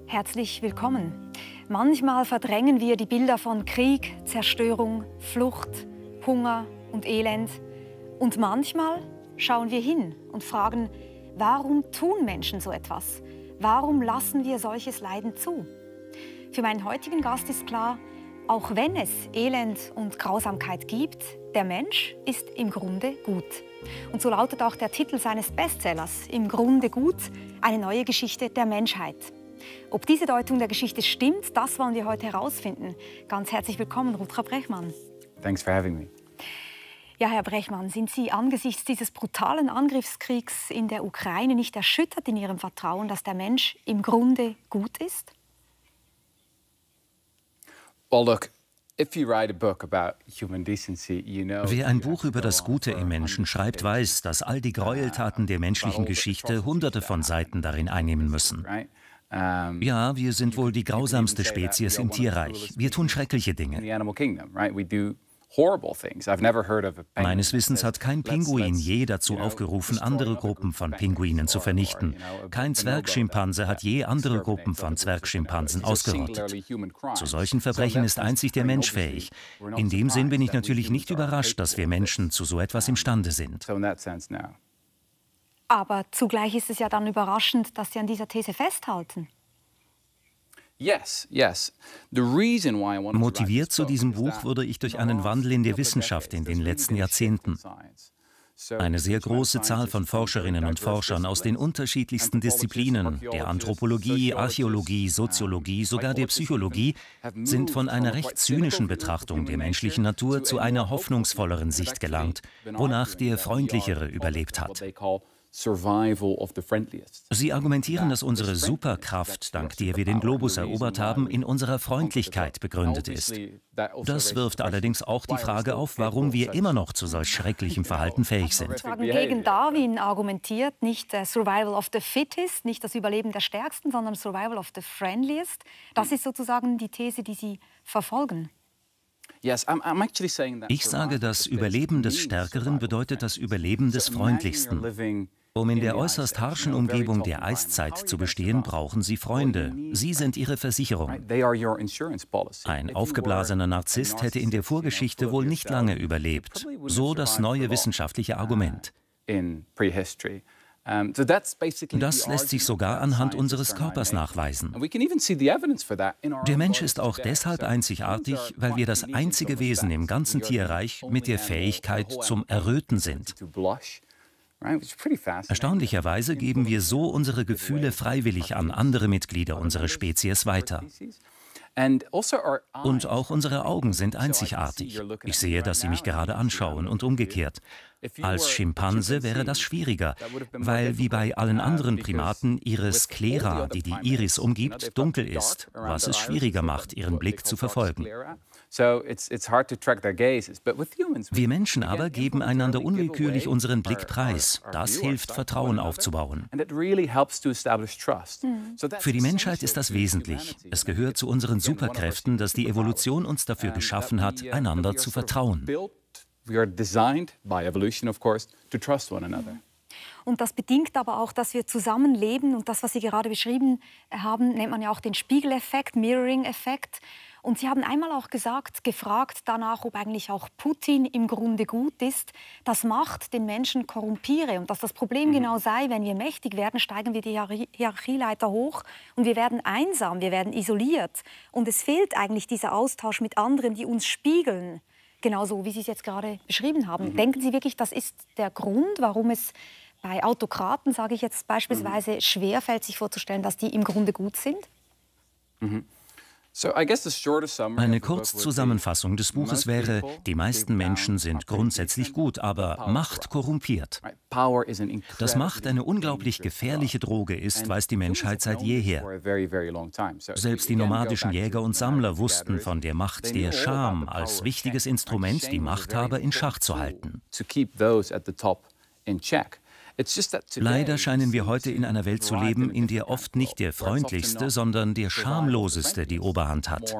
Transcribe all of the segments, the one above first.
Herzlich willkommen. Manchmal verdrängen wir die Bilder von Krieg, Zerstörung, Flucht, Hunger und Elend. Und manchmal schauen wir hin und fragen, warum tun Menschen so etwas? Warum lassen wir solches Leiden zu? Für meinen heutigen Gast ist klar, auch wenn es Elend und Grausamkeit gibt, der Mensch ist im Grunde gut. Und so lautet auch der Titel seines Bestsellers, Im Grunde gut, eine neue Geschichte der Menschheit. Ob diese Deutung der Geschichte stimmt, das wollen wir heute herausfinden. Ganz herzlich willkommen, Rutger Brechmann. Thanks for having me. Ja, Herr Brechmann, sind Sie angesichts dieses brutalen Angriffskriegs in der Ukraine nicht erschüttert in Ihrem Vertrauen, dass der Mensch im Grunde gut ist? Well, look, if you write a book about human decency, you know. Wer ein Buch über das Gute im Menschen schreibt, weiß, dass all die Gräueltaten der menschlichen Geschichte Hunderte von Seiten darin einnehmen müssen. Ja, wir sind wohl die grausamste Spezies im Tierreich. Wir tun schreckliche Dinge. Meines Wissens hat kein Pinguin je dazu aufgerufen, andere Gruppen von Pinguinen zu vernichten. Kein Zwergschimpanse hat je andere Gruppen von Zwergschimpansen ausgerottet. Zu solchen Verbrechen ist einzig der Mensch fähig. In dem Sinn bin ich natürlich nicht überrascht, dass wir Menschen zu so etwas imstande sind. Aber zugleich ist es ja dann überraschend, dass Sie an dieser These festhalten. Motiviert zu diesem Buch wurde ich durch einen Wandel in der Wissenschaft in den letzten Jahrzehnten. Eine sehr große Zahl von Forscherinnen und Forschern aus den unterschiedlichsten Disziplinen, der Anthropologie, Archäologie, Soziologie, sogar der Psychologie, sind von einer recht zynischen Betrachtung der menschlichen Natur zu einer hoffnungsvolleren Sicht gelangt, wonach der Freundlichere überlebt hat. Sie argumentieren, dass unsere Superkraft, dank der wir den Globus erobert haben, in unserer Freundlichkeit begründet ist. Das wirft allerdings auch die Frage auf, warum wir immer noch zu solch schrecklichem Verhalten fähig sind. Gegen Darwin argumentiert nicht Survival of the Fittest, nicht das Überleben der Stärksten, sondern Survival of the Friendliest. Das ist sozusagen die These, die Sie verfolgen. Ich sage, das Überleben des Stärkeren bedeutet das Überleben des Freundlichsten. Um in der äußerst harschen Umgebung der Eiszeit zu bestehen, brauchen Sie Freunde. Sie sind Ihre Versicherung. Ein aufgeblasener Narzisst hätte in der Vorgeschichte wohl nicht lange überlebt. So das neue wissenschaftliche Argument. Das lässt sich sogar anhand unseres Körpers nachweisen. Der Mensch ist auch deshalb einzigartig, weil wir das einzige Wesen im ganzen Tierreich mit der Fähigkeit zum Erröten sind. Erstaunlicherweise geben wir so unsere Gefühle freiwillig an andere Mitglieder unserer Spezies weiter. Und auch unsere Augen sind einzigartig. Ich sehe, dass Sie mich gerade anschauen und umgekehrt. Als Schimpanse wäre das schwieriger, weil wie bei allen anderen Primaten Ihre Sklera, die die Iris umgibt, dunkel ist, was es schwieriger macht, Ihren Blick zu verfolgen. Wir Menschen aber geben einander unwillkürlich unseren Blick preis. Das hilft, Vertrauen aufzubauen. Für die Menschheit ist das wesentlich. Es gehört zu unseren Superkräften, dass die Evolution uns dafür geschaffen hat, einander zu vertrauen. Und das bedingt aber auch, dass wir zusammenleben. Und das, was Sie gerade beschrieben haben, nennt man ja auch den Spiegeleffekt, Mirroring-Effekt. Und Sie haben einmal auch gefragt danach, ob eigentlich auch Putin im Grunde gut ist, dass Macht den Menschen korrumpiere und dass das Problem genau sei, wenn wir mächtig werden, steigen wir die Hierarchieleiter hoch und wir werden einsam, wir werden isoliert. Und es fehlt eigentlich dieser Austausch mit anderen, die uns spiegeln, genauso wie Sie es jetzt gerade beschrieben haben. Denken Sie wirklich, das ist der Grund, warum es bei Autokraten, sage ich jetzt beispielsweise, schwerfällt, sich vorzustellen, dass die im Grunde gut sind? Eine Kurzzusammenfassung des Buches wäre, die meisten Menschen sind grundsätzlich gut, aber Macht korrumpiert. Dass Macht eine unglaublich gefährliche Droge ist, weiß die Menschheit seit jeher. Selbst die nomadischen Jäger und Sammler wussten von der Macht der Scham als wichtiges Instrument, die Machthaber in Schach zu halten. Leider scheinen wir heute in einer Welt zu leben, in der oft nicht der freundlichste, sondern der schamloseste die Oberhand hat.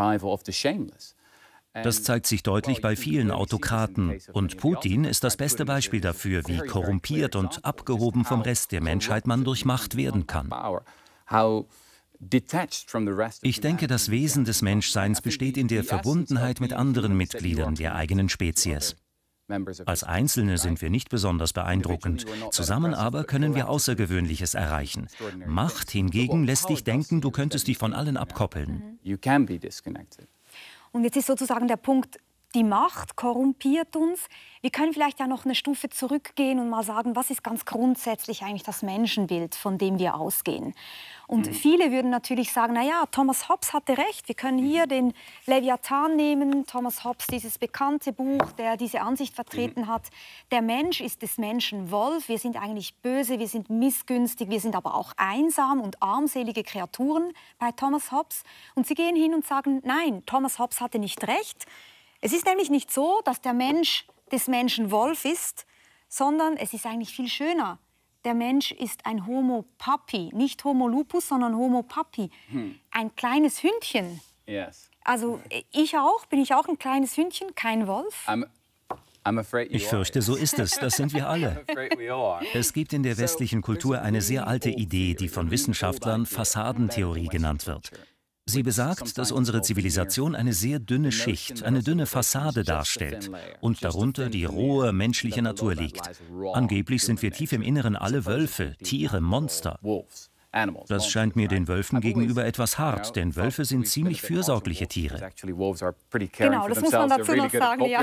Das zeigt sich deutlich bei vielen Autokraten. Und Putin ist das beste Beispiel dafür, wie korrumpiert und abgehoben vom Rest der Menschheit man durch Macht werden kann. Ich denke, das Wesen des Menschseins besteht in der Verbundenheit mit anderen Mitgliedern der eigenen Spezies. Als Einzelne sind wir nicht besonders beeindruckend, zusammen aber können wir Außergewöhnliches erreichen. Macht hingegen lässt dich denken, du könntest dich von allen abkoppeln. Und jetzt ist sozusagen der Punkt, die Macht korrumpiert uns. Wir können vielleicht ja noch eine Stufe zurückgehen und mal sagen, was ist ganz grundsätzlich eigentlich das Menschenbild, von dem wir ausgehen. Und viele würden natürlich sagen, naja, Thomas Hobbes hatte recht, wir können hier den Leviathan nehmen, Thomas Hobbes, dieses bekannte Buch, der diese Ansicht vertreten hat. Der Mensch ist des Menschen Wolf, wir sind eigentlich böse, wir sind missgünstig, wir sind aber auch einsam und armselige Kreaturen bei Thomas Hobbes. Und sie gehen hin und sagen, nein, Thomas Hobbes hatte nicht recht. Es ist nämlich nicht so, dass der Mensch des Menschen Wolf ist, sondern es ist eigentlich viel schöner. Der Mensch ist ein Homo Papi, nicht Homo Lupus, sondern Homo Papi. Ein kleines Hündchen. Also bin ich auch ein kleines Hündchen, kein Wolf? Ich fürchte, so ist es. Das sind wir alle. Es gibt in der westlichen Kultur eine sehr alte Idee, die von Wissenschaftlern Fassadentheorie genannt wird. Sie besagt, dass unsere Zivilisation eine sehr dünne Schicht, eine dünne Fassade darstellt und darunter die rohe menschliche Natur liegt. Angeblich sind wir tief im Inneren alle Wölfe, Tiere, Monster. Das scheint mir den Wölfen gegenüber etwas hart, denn Wölfe sind ziemlich fürsorgliche Tiere. Genau, das muss man dazu noch sagen, ja.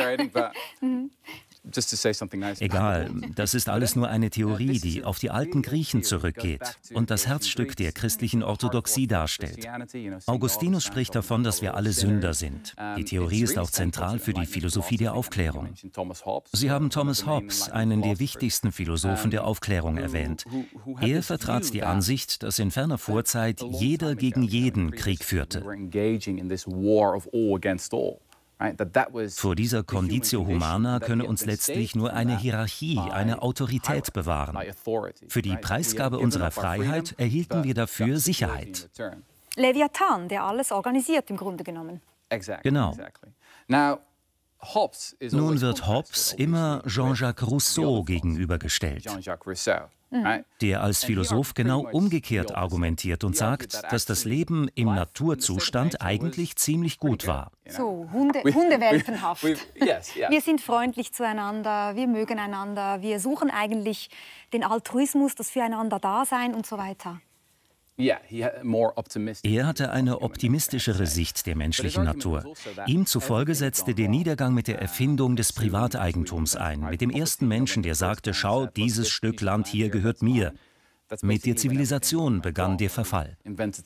Egal, das ist alles nur eine Theorie, die auf die alten Griechen zurückgeht und das Herzstück der christlichen Orthodoxie darstellt. Augustinus spricht davon, dass wir alle Sünder sind. Die Theorie ist auch zentral für die Philosophie der Aufklärung. Sie haben Thomas Hobbes, einen der wichtigsten Philosophen der Aufklärung, erwähnt. Er vertrat die Ansicht, dass in ferner Vorzeit jeder gegen jeden Krieg führte. Vor dieser Conditio Humana könne uns letztlich nur eine Hierarchie, eine Autorität bewahren. Für die Preisgabe unserer Freiheit erhielten wir dafür Sicherheit. Leviathan, der alles organisiert im Grunde genommen. Genau. Nun wird Hobbes immer Jean-Jacques Rousseau gegenübergestellt, der als Philosoph genau umgekehrt argumentiert und sagt, dass das Leben im Naturzustand eigentlich ziemlich gut war. So, Hundewelpenhaft. Wir sind freundlich zueinander, wir mögen einander, wir suchen eigentlich den Altruismus, das Füreinander-Dasein und so weiter. Er hatte eine optimistischere Sicht der menschlichen Natur. Ihm zufolge setzte der Niedergang mit der Erfindung des Privateigentums ein, mit dem ersten Menschen, der sagte, schau, dieses Stück Land hier gehört mir. Mit der Zivilisation begann der Verfall.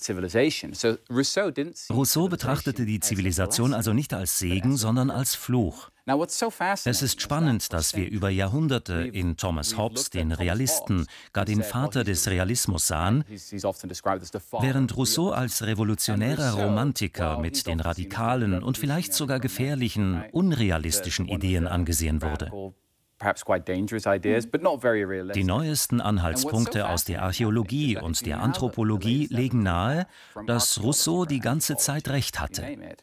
Rousseau betrachtete die Zivilisation also nicht als Segen, sondern als Fluch. Es ist spannend, dass wir über Jahrhunderte in Thomas Hobbes, den Realisten, gar den Vater des Realismus sahen, während Rousseau als revolutionärer Romantiker mit den radikalen und vielleicht sogar gefährlichen, unrealistischen Ideen angesehen wurde. Die neuesten Anhaltspunkte aus der Archäologie und der Anthropologie legen nahe, dass Rousseau die ganze Zeit recht hatte.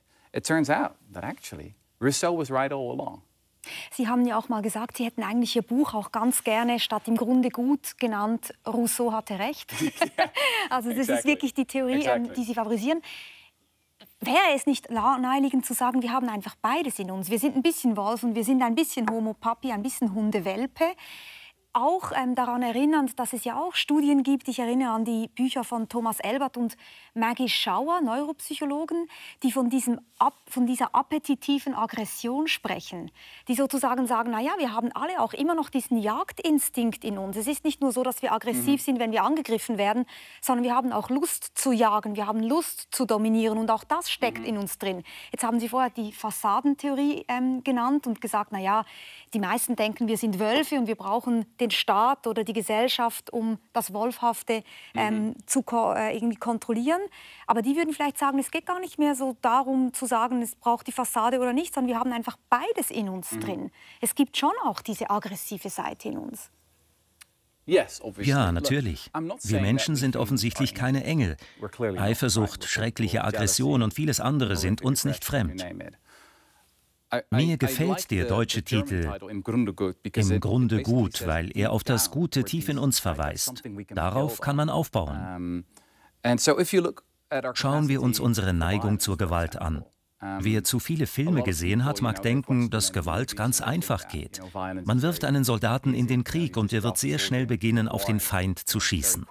Sie haben ja auch mal gesagt, Sie hätten eigentlich Ihr Buch auch ganz gerne statt im Grunde gut genannt, Rousseau hatte recht. Also das ist wirklich die Theorie, die Sie favorisieren. Wäre es nicht naheliegend zu sagen, wir haben einfach beides in uns. Wir sind ein bisschen Wolf und wir sind ein bisschen Homo Papi, ein bisschen Hundewelpe. Auch daran erinnernd, dass es ja auch Studien gibt, ich erinnere an die Bücher von Thomas Elbert und Maggie Schauer, Neuropsychologen, die von dieser appetitiven Aggression sprechen, die sozusagen sagen, naja, wir haben alle auch immer noch diesen Jagdinstinkt in uns. Es ist nicht nur so, dass wir aggressiv sind, wenn wir angegriffen werden, sondern wir haben auch Lust zu jagen, wir haben Lust zu dominieren und auch das steckt in uns drin. Jetzt haben Sie vorher die Fassadentheorie genannt und gesagt, naja, die meisten denken, wir sind Wölfe und wir brauchen den Staat oder die Gesellschaft, um das Wolfhafte zu irgendwie kontrollieren. Aber die würden vielleicht sagen, es geht gar nicht mehr so darum zu sagen, es braucht die Fassade oder nicht, sondern wir haben einfach beides in uns drin. Es gibt schon auch diese aggressive Seite in uns. Ja, natürlich. Wir Menschen sind offensichtlich keine Engel. Eifersucht, schreckliche Aggression und vieles andere sind uns nicht fremd. Mir gefällt der deutsche Titel Im Grunde gut, weil er auf das Gute tief in uns verweist. Darauf kann man aufbauen. Schauen wir uns unsere Neigung zur Gewalt an. Wer zu viele Filme gesehen hat, mag denken, dass Gewalt ganz einfach geht. Man wirft einen Soldaten in den Krieg und er wird sehr schnell beginnen, auf den Feind zu schießen.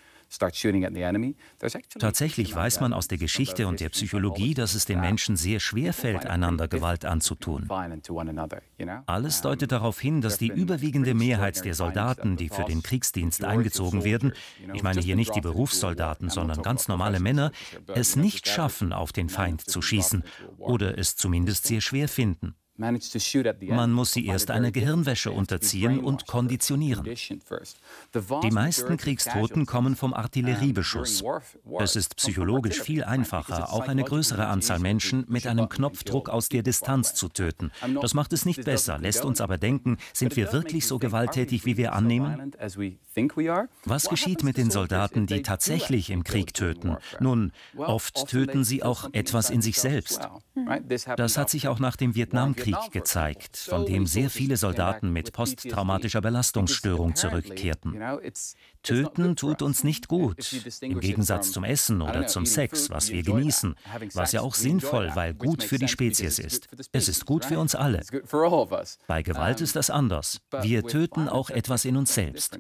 Tatsächlich weiß man aus der Geschichte und der Psychologie, dass es den Menschen sehr schwer fällt, einander Gewalt anzutun. Alles deutet darauf hin, dass die überwiegende Mehrheit der Soldaten, die für den Kriegsdienst eingezogen werden, ich meine hier nicht die Berufssoldaten, sondern ganz normale Männer, es nicht schaffen, auf den Feind zu schießen oder es zumindest sehr schwer finden. Man muss sie erst einer Gehirnwäsche unterziehen und konditionieren. Die meisten Kriegstoten kommen vom Artilleriebeschuss. Es ist psychologisch viel einfacher, auch eine größere Anzahl Menschen mit einem Knopfdruck aus der Distanz zu töten. Das macht es nicht besser, lässt uns aber denken, sind wir wirklich so gewalttätig, wie wir annehmen? Was geschieht mit den Soldaten, die tatsächlich im Krieg töten? Nun, oft töten sie auch etwas in sich selbst. Das hat sich auch nach dem Vietnamkrieg gezeigt, von dem sehr viele Soldaten mit posttraumatischer Belastungsstörung zurückkehrten. Töten tut uns nicht gut, im Gegensatz zum Essen oder zum Sex, was wir genießen, was ja auch sinnvoll, weil gut für die Spezies ist. Es ist gut für uns alle. Bei Gewalt ist das anders. Wir töten auch etwas in uns selbst.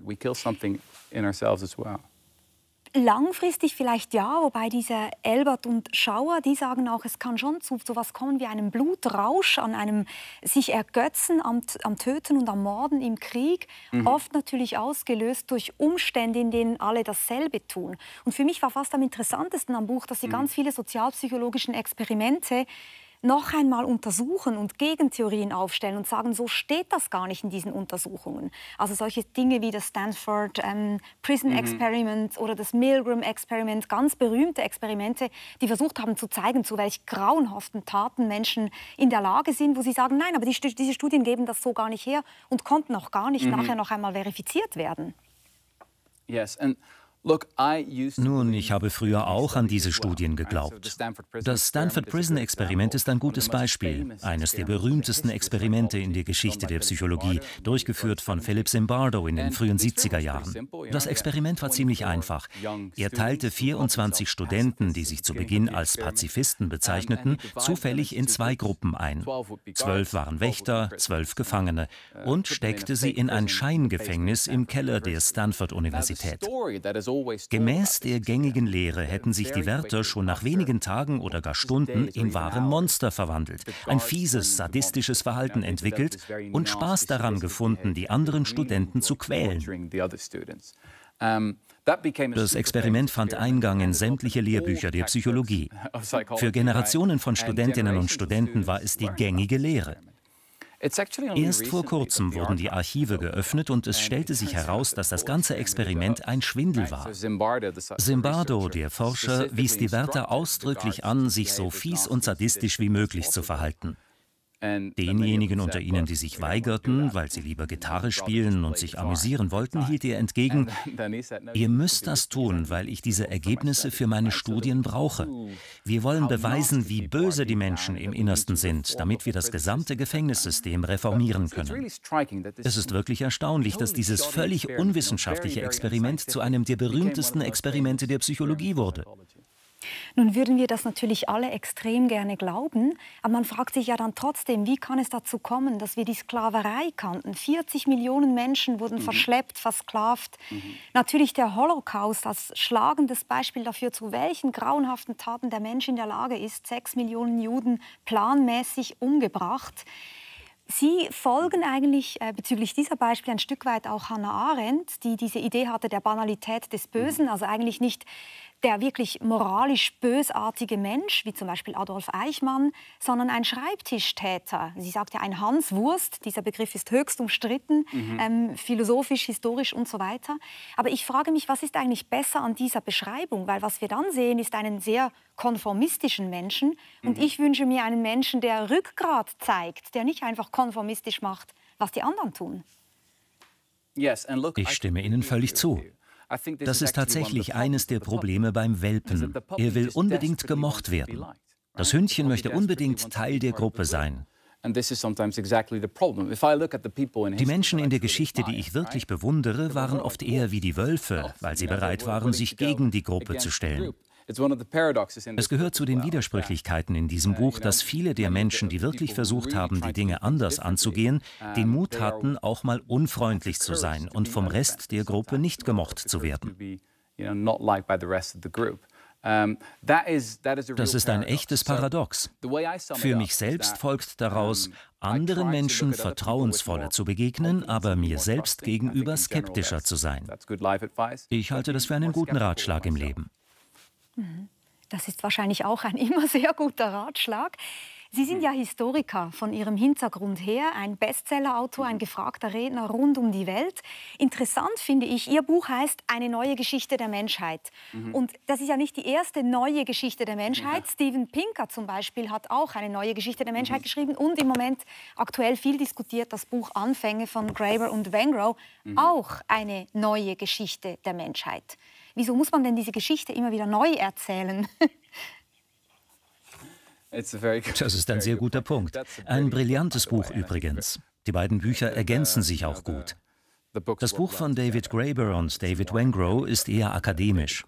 Langfristig vielleicht ja, wobei diese Elbert und Schauer, die sagen auch, es kann schon zu sowas kommen wie einem Blutrausch, an einem sich ergötzen am Töten und am Morden im Krieg, oft natürlich ausgelöst durch Umstände, in denen alle dasselbe tun. Und für mich war fast am interessantesten am Buch, dass sie ganz viele sozialpsychologischen Experimente noch einmal untersuchen und Gegentheorien aufstellen und sagen, so steht das gar nicht in diesen Untersuchungen. Also solche Dinge wie das Stanford Prison Experiment oder das Milgram Experiment, ganz berühmte Experimente, die versucht haben zu zeigen, zu welch grauenhaften Taten Menschen in der Lage sind, wo sie sagen, nein, aber diese Studien geben das so gar nicht her und konnten auch gar nicht nachher noch einmal verifiziert werden. Nun, ich habe früher auch an diese Studien geglaubt. Das Stanford Prison Experiment ist ein gutes Beispiel, eines der berühmtesten Experimente in der Geschichte der Psychologie, durchgeführt von Philip Zimbardo in den frühen 70er Jahren. Das Experiment war ziemlich einfach. Er teilte 24 Studenten, die sich zu Beginn als Pazifisten bezeichneten, zufällig in 2 Gruppen ein. 12 waren Wächter, 12 Gefangene und steckte sie in ein Scheingefängnis im Keller der Stanford-Universität. Gemäß der gängigen Lehre hätten sich die Wärter schon nach wenigen Tagen oder gar Stunden in wahre Monster verwandelt, ein fieses, sadistisches Verhalten entwickelt und Spaß daran gefunden, die anderen Studenten zu quälen. Das Experiment fand Eingang in sämtliche Lehrbücher der Psychologie. Für Generationen von Studentinnen und Studenten war es die gängige Lehre. Erst vor kurzem wurden die Archive geöffnet und es stellte sich heraus, dass das ganze Experiment ein Schwindel war. Zimbardo, der Forscher, wies die Wärter ausdrücklich an, sich so fies und sadistisch wie möglich zu verhalten. Denjenigen unter ihnen, die sich weigerten, weil sie lieber Gitarre spielen und sich amüsieren wollten, hielt er entgegen: Ihr müsst das tun, weil ich diese Ergebnisse für meine Studien brauche. Wir wollen beweisen, wie böse die Menschen im Innersten sind, damit wir das gesamte Gefängnissystem reformieren können. Es ist wirklich erstaunlich, dass dieses völlig unwissenschaftliche Experiment zu einem der berühmtesten Experimente der Psychologie wurde. Nun würden wir das natürlich alle extrem gerne glauben, aber man fragt sich ja dann trotzdem, wie kann es dazu kommen, dass wir die Sklaverei kannten? 40 Millionen Menschen wurden verschleppt, versklavt. Natürlich der Holocaust als schlagendes Beispiel dafür, zu welchen grauenhaften Taten der Mensch in der Lage ist. 6 Millionen Juden planmäßig umgebracht. Sie folgen eigentlich bezüglich dieser Beispiele ein Stück weit auch Hannah Arendt, die diese Idee hatte der Banalität des Bösen, also eigentlich nicht der wirklich moralisch bösartige Mensch, wie zum Beispiel Adolf Eichmann, sondern ein Schreibtischtäter. Sie sagt ja ein Hanswurst, dieser Begriff ist höchst umstritten, philosophisch, historisch und so weiter. Aber ich frage mich, was ist eigentlich besser an dieser Beschreibung? Weil was wir dann sehen, ist einen sehr konformistischen Menschen. Und ich wünsche mir einen Menschen, der Rückgrat zeigt, der nicht einfach konformistisch macht, was die anderen tun. Ich stimme Ihnen völlig zu. Das ist tatsächlich eines der Probleme beim Welpen. Er will unbedingt gemocht werden. Das Hündchen möchte unbedingt Teil der Gruppe sein. Die Menschen in der Geschichte, die ich wirklich bewundere, waren oft eher wie die Wölfe, weil sie bereit waren, sich gegen die Gruppe zu stellen. Es gehört zu den Widersprüchlichkeiten in diesem Buch, dass viele der Menschen, die wirklich versucht haben, die Dinge anders anzugehen, den Mut hatten, auch mal unfreundlich zu sein und vom Rest der Gruppe nicht gemocht zu werden. Das ist ein echtes Paradox. Für mich selbst folgt daraus, anderen Menschen vertrauensvoller zu begegnen, aber mir selbst gegenüber skeptischer zu sein. Ich halte das für einen guten Ratschlag im Leben. Das ist wahrscheinlich auch ein immer sehr guter Ratschlag. Sie sind ja Historiker von Ihrem Hintergrund her, ein Bestsellerautor, ein gefragter Redner rund um die Welt. Interessant finde ich, Ihr Buch heißt Eine neue Geschichte der Menschheit. Und das ist ja nicht die erste neue Geschichte der Menschheit. Steven Pinker zum Beispiel hat auch eine neue Geschichte der Menschheit geschrieben und im Moment aktuell viel diskutiert das Buch Anfänge von Graeber und Wengrow, auch eine neue Geschichte der Menschheit. Wieso muss man denn diese Geschichte immer wieder neu erzählen? Das ist ein sehr guter Punkt. Ein brillantes Buch übrigens. Die beiden Bücher ergänzen sich auch gut. Das Buch von David Graeber und David Wengrow ist eher akademisch.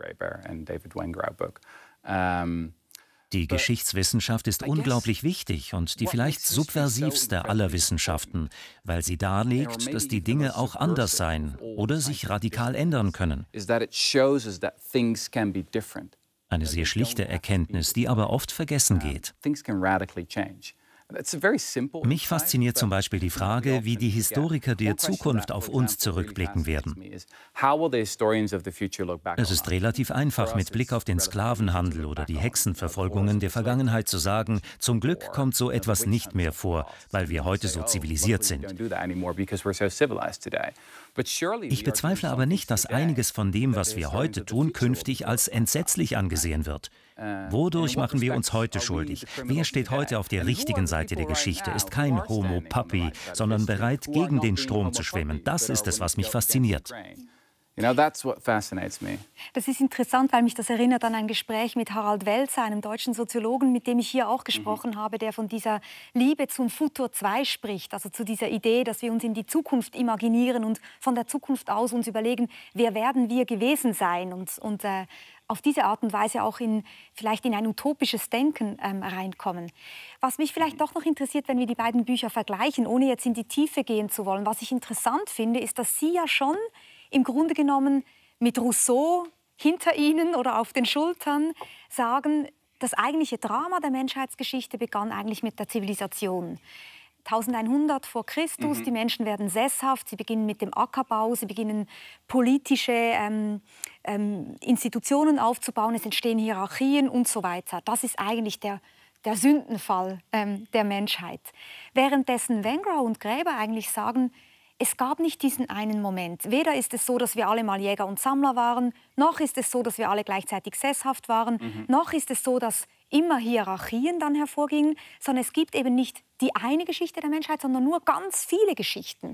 Die Geschichtswissenschaft ist unglaublich wichtig und die vielleicht subversivste aller Wissenschaften, weil sie darlegt, dass die Dinge auch anders sein oder sich radikal ändern können. Eine sehr schlichte Erkenntnis, die aber oft vergessen geht. Mich fasziniert zum Beispiel die Frage, wie die Historiker der Zukunft auf uns zurückblicken werden. Es ist relativ einfach, mit Blick auf den Sklavenhandel oder die Hexenverfolgungen der Vergangenheit zu sagen, zum Glück kommt so etwas nicht mehr vor, weil wir heute so zivilisiert sind. Ich bezweifle aber nicht, dass einiges von dem, was wir heute tun, künftig als entsetzlich angesehen wird. Wodurch machen wir uns heute schuldig? Wer steht heute auf der richtigen Seite der Geschichte, ist kein Homo Papi, sondern bereit, gegen den Strom zu schwimmen? Das ist es, was mich fasziniert. Das ist interessant, weil mich das erinnert an ein Gespräch mit Harald Welzer, einem deutschen Soziologen, mit dem ich hier auch gesprochen habe, der von dieser Liebe zum Futur 2 spricht, also zu dieser Idee, dass wir uns in die Zukunft imaginieren und von der Zukunft aus uns überlegen, wer werden wir gewesen sein und auf diese Art und Weise auch vielleicht in ein utopisches Denken reinkommen. Was mich vielleicht doch noch interessiert, wenn wir die beiden Bücher vergleichen, ohne jetzt in die Tiefe gehen zu wollen, was ich interessant finde, ist, dass Sie ja schon im Grunde genommen mit Rousseau hinter Ihnen oder auf den Schultern sagen, das eigentliche Drama der Menschheitsgeschichte begann eigentlich mit der Zivilisation. 1100 vor Christus, die Menschen werden sesshaft, sie beginnen mit dem Ackerbau, sie beginnen politische Institutionen aufzubauen, es entstehen Hierarchien und so weiter. Das ist eigentlich der Sündenfall der Menschheit. Währenddessen Wengrow und Graeber eigentlich sagen, es gab nicht diesen einen Moment. Weder ist es so, dass wir alle mal Jäger und Sammler waren, noch ist es so, dass wir alle gleichzeitig sesshaft waren, noch ist es so, dass immer Hierarchien dann hervorgingen, sondern es gibt eben nicht die eine Geschichte der Menschheit, sondern nur ganz viele Geschichten.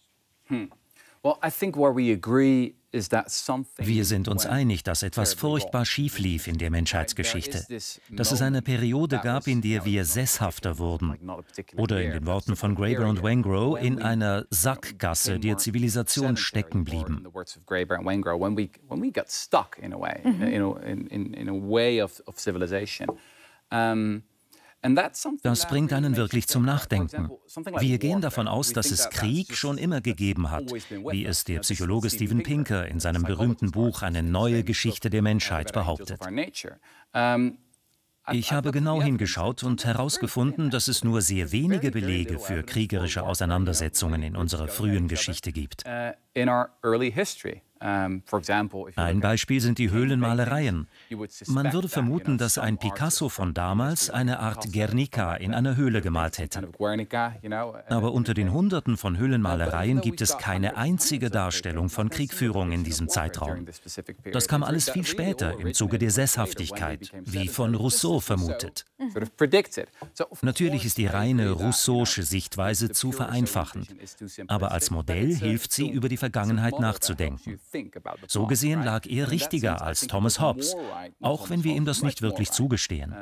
Wir sind uns einig, dass etwas furchtbar schief lief in der Menschheitsgeschichte. Dass es eine Periode gab, in der wir sesshafter wurden. Oder in den Worten von Graeber und Wengrow, in einer Sackgasse der Zivilisation stecken blieben. Das bringt einen wirklich zum Nachdenken. Wir gehen davon aus, dass es Krieg schon immer gegeben hat, wie es der Psychologe Steven Pinker in seinem berühmten Buch Eine neue Geschichte der Menschheit behauptet. Ich habe genau hingeschaut und herausgefunden, dass es nur sehr wenige Belege für kriegerische Auseinandersetzungen in unserer frühen Geschichte gibt. Ein Beispiel sind die Höhlenmalereien. Man würde vermuten, dass ein Picasso von damals eine Art Guernica in einer Höhle gemalt hätte. Aber unter den Hunderten von Höhlenmalereien gibt es keine einzige Darstellung von Kriegführung in diesem Zeitraum. Das kam alles viel später im Zuge der Sesshaftigkeit, wie von Rousseau vermutet. Natürlich ist die reine rousseausche Sichtweise zu vereinfachend, aber als Modell hilft sie, über die Vergangenheit nachzudenken. So gesehen lag er richtiger als Thomas Hobbes, auch wenn wir ihm das nicht wirklich zugestehen.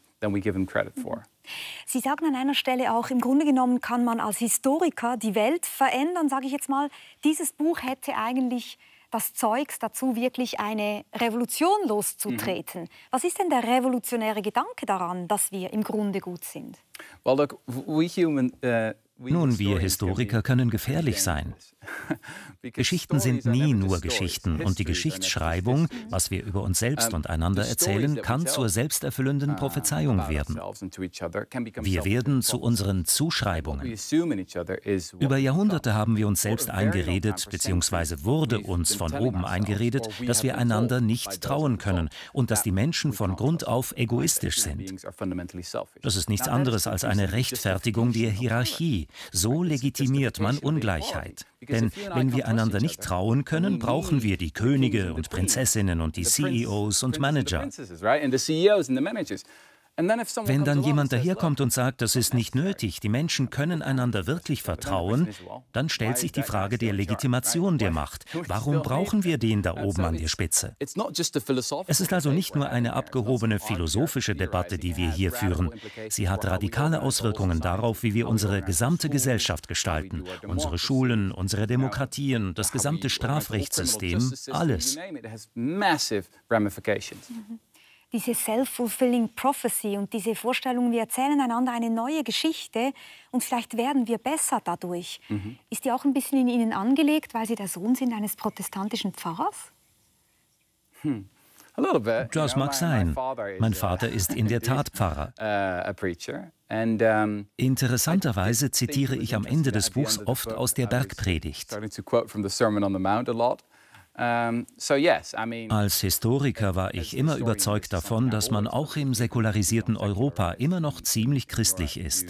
Sie sagen an einer Stelle auch, im Grunde genommen kann man als Historiker die Welt verändern, sage ich jetzt mal. Dieses Buch hätte eigentlich das Zeugs dazu, wirklich eine Revolution loszutreten. Was ist denn der revolutionäre Gedanke daran, dass wir im Grunde gut sind? Well, look, we human, Nun, wir Historiker können gefährlich sein. Geschichten sind nie nur Geschichten und die Geschichtsschreibung, was wir über uns selbst und einander erzählen, kann zur selbsterfüllenden Prophezeiung werden. Wir werden zu unseren Zuschreibungen. Über Jahrhunderte haben wir uns selbst eingeredet, beziehungsweise wurde uns von oben eingeredet, dass wir einander nicht trauen können und dass die Menschen von Grund auf egoistisch sind. Das ist nichts anderes als eine Rechtfertigung der Hierarchie. So legitimiert man Ungleichheit. Denn wenn wir einander nicht trauen können, brauchen wir die Könige und Prinzessinnen und die CEOs und Manager. Wenn dann jemand daherkommt und sagt, das ist nicht nötig, die Menschen können einander wirklich vertrauen, dann stellt sich die Frage der Legitimation der Macht. Warum brauchen wir den da oben an der Spitze? Es ist also nicht nur eine abgehobene philosophische Debatte, die wir hier führen. Sie hat radikale Auswirkungen darauf, wie wir unsere gesamte Gesellschaft gestalten. Unsere Schulen, unsere Demokratien, das gesamte Strafrechtssystem, alles. Diese self-fulfilling prophecy und diese Vorstellung, wir erzählen einander eine neue Geschichte und vielleicht werden wir besser dadurch. Ist die auch ein bisschen in Ihnen angelegt, weil Sie der Sohn sind eines protestantischen Pfarrers? Das mag sein. Mein Vater ist in der Tat Pfarrer. Interessanterweise zitiere ich am Ende des Buchs oft aus der Bergpredigt. Als Historiker war ich immer überzeugt davon, dass man auch im säkularisierten Europa immer noch ziemlich christlich ist.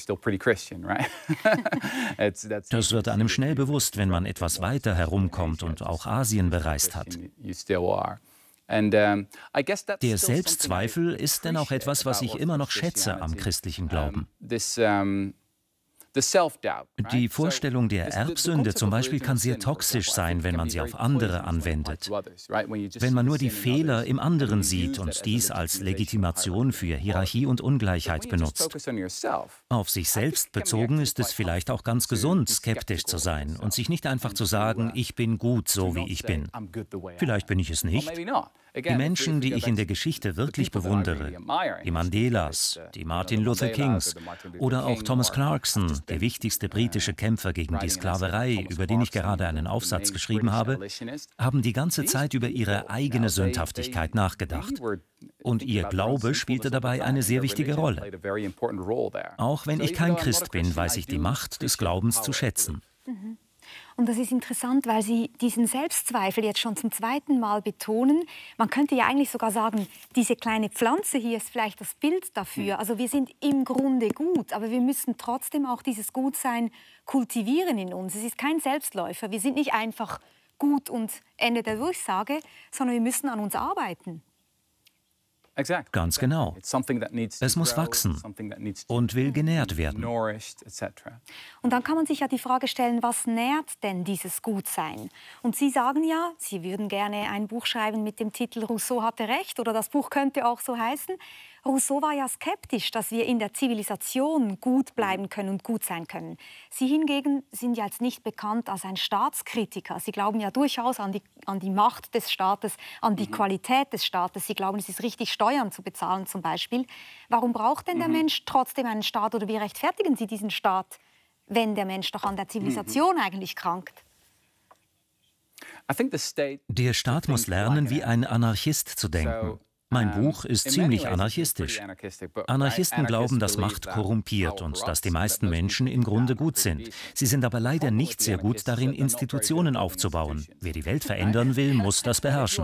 Das wird einem schnell bewusst, wenn man etwas weiter herumkommt und auch Asien bereist hat. Der Selbstzweifel ist denn auch etwas, was ich immer noch schätze am christlichen Glauben. Die Vorstellung der Erbsünde zum Beispiel kann sehr toxisch sein, wenn man sie auf andere anwendet. Wenn man nur die Fehler im anderen sieht und dies als Legitimation für Hierarchie und Ungleichheit benutzt. Auf sich selbst bezogen ist es vielleicht auch ganz gesund, skeptisch zu sein und sich nicht einfach zu sagen, ich bin gut, so wie ich bin. Vielleicht bin ich es nicht. Die Menschen, die ich in der Geschichte wirklich bewundere, die Mandelas, die Martin Luther Kings oder auch Thomas Clarkson, der wichtigste britische Kämpfer gegen die Sklaverei, über den ich gerade einen Aufsatz geschrieben habe, haben die ganze Zeit über ihre eigene Sündhaftigkeit nachgedacht. Und ihr Glaube spielte dabei eine sehr wichtige Rolle. Auch wenn ich kein Christ bin, weiß ich die Macht des Glaubens zu schätzen. Und das ist interessant, weil Sie diesen Selbstzweifel jetzt schon zum zweiten Mal betonen. Man könnte ja eigentlich sogar sagen, diese kleine Pflanze hier ist vielleicht das Bild dafür. Also wir sind im Grunde gut, aber wir müssen trotzdem auch dieses Gutsein kultivieren in uns. Es ist kein Selbstläufer. Wir sind nicht einfach gut und Ende der Durchsage, sondern wir müssen an uns arbeiten. Ganz genau. Es muss wachsen und will genährt werden. Und dann kann man sich ja die Frage stellen, was nährt denn dieses Gutsein? Und Sie sagen ja, Sie würden gerne ein Buch schreiben mit dem Titel Rousseau hatte recht, oder das Buch könnte auch so heißen. Rousseau war ja skeptisch, dass wir in der Zivilisation gut bleiben können und gut sein können. Sie hingegen sind ja jetzt nicht bekannt als ein Staatskritiker. Sie glauben ja durchaus an die Macht des Staates, an die Qualität des Staates. Sie glauben, es ist richtig, Steuern zu bezahlen zum Beispiel. Warum braucht denn der Mensch trotzdem einen Staat, oder wie rechtfertigen Sie diesen Staat, wenn der Mensch doch an der Zivilisation eigentlich krankt? Der Staat muss lernen, wie ein Anarchist zu denken. Mein Buch ist ziemlich anarchistisch. Anarchisten glauben, dass Macht korrumpiert und dass die meisten Menschen im Grunde gut sind. Sie sind aber leider nicht sehr gut darin, Institutionen aufzubauen. Wer die Welt verändern will, muss das beherrschen.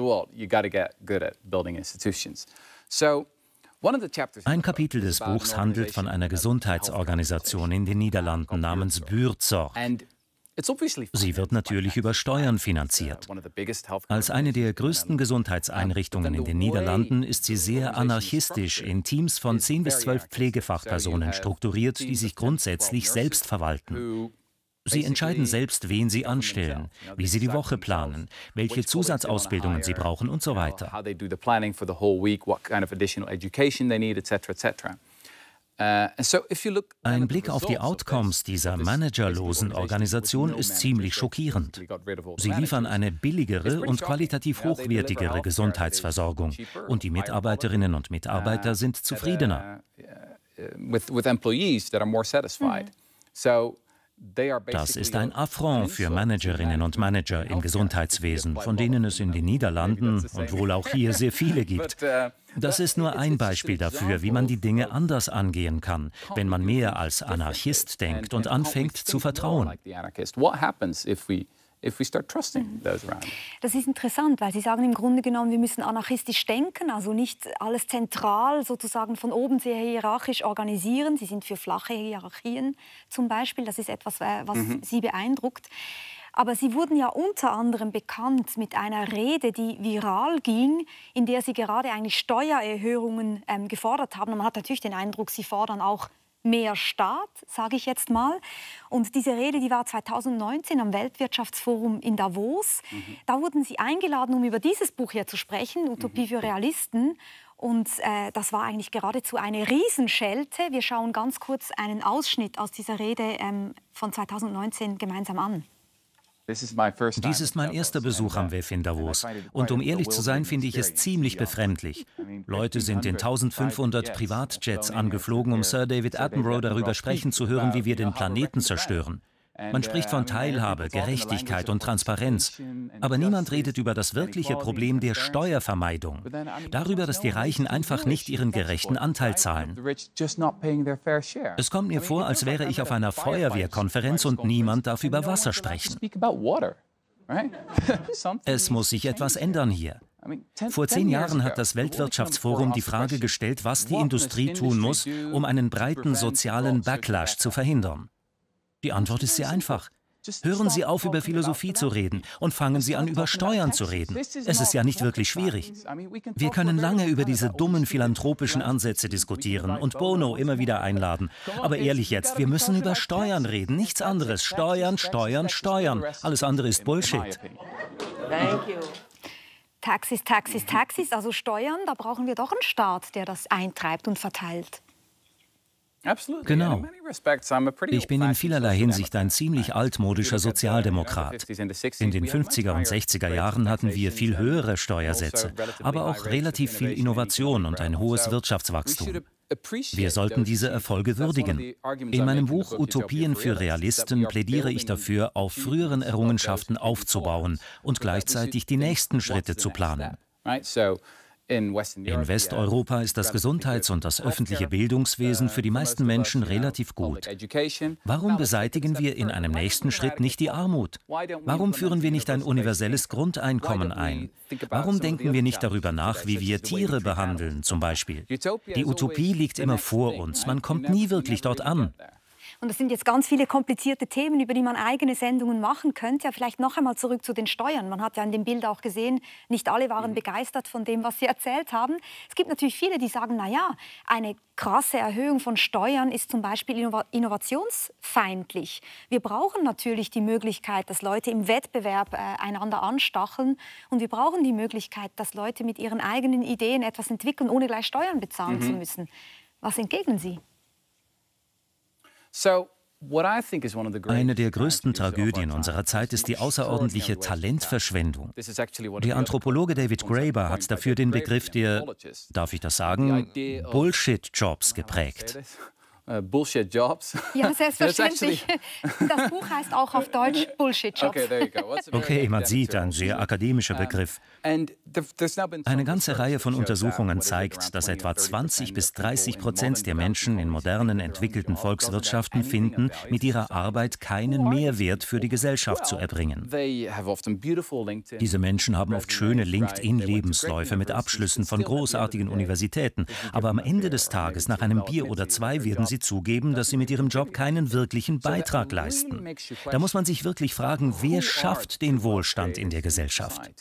Ein Kapitel des Buchs handelt von einer Gesundheitsorganisation in den Niederlanden namens Buurtzorg. Sie wird natürlich über Steuern finanziert. Als eine der größten Gesundheitseinrichtungen in den Niederlanden ist sie sehr anarchistisch in Teams von 10 bis 12 Pflegefachpersonen strukturiert, die sich grundsätzlich selbst verwalten. Sie entscheiden selbst, wen sie anstellen, wie sie die Woche planen, welche Zusatzausbildungen sie brauchen und so weiter. Ein Blick auf die Outcomes dieser managerlosen Organisation ist ziemlich schockierend. Sie liefern eine billigere und qualitativ hochwertigere Gesundheitsversorgung und die Mitarbeiterinnen und Mitarbeiter sind zufriedener. Das ist ein Affront für Managerinnen und Manager im Gesundheitswesen, von denen es in den Niederlanden und wohl auch hier sehr viele gibt. Das ist nur ein Beispiel dafür, wie man die Dinge anders angehen kann, wenn man mehr als Anarchist denkt und anfängt zu vertrauen. Das ist interessant, weil Sie sagen im Grunde genommen, wir müssen anarchistisch denken, also nicht alles zentral sozusagen von oben sehr hierarchisch organisieren. Sie sind für flache Hierarchien zum Beispiel, das ist etwas, was Sie beeindruckt. Aber Sie wurden ja unter anderem bekannt mit einer Rede, die viral ging, in der Sie gerade eigentlich Steuererhöhungen gefordert haben. Und man hat natürlich den Eindruck, Sie fordern auch mehr Staat, sage ich jetzt mal. Und diese Rede, die war 2019 am Weltwirtschaftsforum in Davos. Da wurden Sie eingeladen, um über dieses Buch hier zu sprechen, Utopie für Realisten. Und das war eigentlich geradezu eine Riesenschelte. Wir schauen ganz kurz einen Ausschnitt aus dieser Rede von 2019 gemeinsam an. Dies ist mein erster Besuch am WEF in Davos. Und um ehrlich zu sein, finde ich es ziemlich befremdlich. Leute sind in 1500 Privatjets angeflogen, um Sir David Attenborough darüber sprechen zu hören, wie wir den Planeten zerstören. Man spricht von Teilhabe, Gerechtigkeit und Transparenz. Aber niemand redet über das wirkliche Problem der Steuervermeidung. Darüber, dass die Reichen einfach nicht ihren gerechten Anteil zahlen. Es kommt mir vor, als wäre ich auf einer Feuerwehrkonferenz und niemand darf über Wasser sprechen. Es muss sich etwas ändern hier. Vor 10 Jahren hat das Weltwirtschaftsforum die Frage gestellt, was die Industrie tun muss, um einen breiten sozialen Backlash zu verhindern. Die Antwort ist sehr einfach. Hören Sie auf, über Philosophie zu reden und fangen Sie an, über Steuern zu reden. Es ist ja nicht wirklich schwierig. Wir können lange über diese dummen philanthropischen Ansätze diskutieren und Bono immer wieder einladen. Aber ehrlich jetzt, wir müssen über Steuern reden, nichts anderes. Steuern, Steuern, Steuern. Alles andere ist Bullshit. Taxis, Taxis, Taxis, also Steuern, da brauchen wir doch einen Staat, der das eintreibt und verteilt. Genau. Ich bin in vielerlei Hinsicht ein ziemlich altmodischer Sozialdemokrat. In den 50er und 60er Jahren hatten wir viel höhere Steuersätze, aber auch relativ viel Innovation und ein hohes Wirtschaftswachstum. Wir sollten diese Erfolge würdigen. In meinem Buch Utopien für Realisten plädiere ich dafür, auf früheren Errungenschaften aufzubauen und gleichzeitig die nächsten Schritte zu planen. In Westeuropa ist das Gesundheits- und das öffentliche Bildungswesen für die meisten Menschen relativ gut. Warum beseitigen wir in einem nächsten Schritt nicht die Armut? Warum führen wir nicht ein universelles Grundeinkommen ein? Warum denken wir nicht darüber nach, wie wir Tiere behandeln, zum Beispiel? Die Utopie liegt immer vor uns, man kommt nie wirklich dort an. Und das sind jetzt ganz viele komplizierte Themen, über die man eigene Sendungen machen könnte. Ja, vielleicht noch einmal zurück zu den Steuern. Man hat ja in dem Bild auch gesehen, nicht alle waren begeistert von dem, was Sie erzählt haben. Es gibt natürlich viele, die sagen, na ja, eine krasse Erhöhung von Steuern ist zum Beispiel innovationsfeindlich. Wir brauchen natürlich die Möglichkeit, dass Leute im Wettbewerb einander anstacheln. Und wir brauchen die Möglichkeit, dass Leute mit ihren eigenen Ideen etwas entwickeln, ohne gleich Steuern bezahlen zu müssen. Was entgegnen Sie? Eine der größten Tragödien unserer Zeit ist die außerordentliche Talentverschwendung. Der Anthropologe David Graeber hat dafür den Begriff der, darf ich das sagen, Bullshit-Jobs geprägt. Bullshit-Jobs? Ja, selbstverständlich. Das Buch heißt auch auf Deutsch Bullshit-Jobs. Okay, man sieht, ein sehr akademischer Begriff. Eine ganze Reihe von Untersuchungen zeigt, dass etwa 20–30% der Menschen in modernen, entwickelten Volkswirtschaften finden, mit ihrer Arbeit keinen Mehrwert für die Gesellschaft zu erbringen. Diese Menschen haben oft schöne LinkedIn-Lebensläufe mit Abschlüssen von großartigen Universitäten, aber am Ende des Tages, nach einem Bier oder zwei, werden sie zugeben, dass sie mit ihrem Job keinen wirklichen Beitrag leisten. Da muss man sich wirklich fragen, wer schafft den Wohlstand in der Gesellschaft?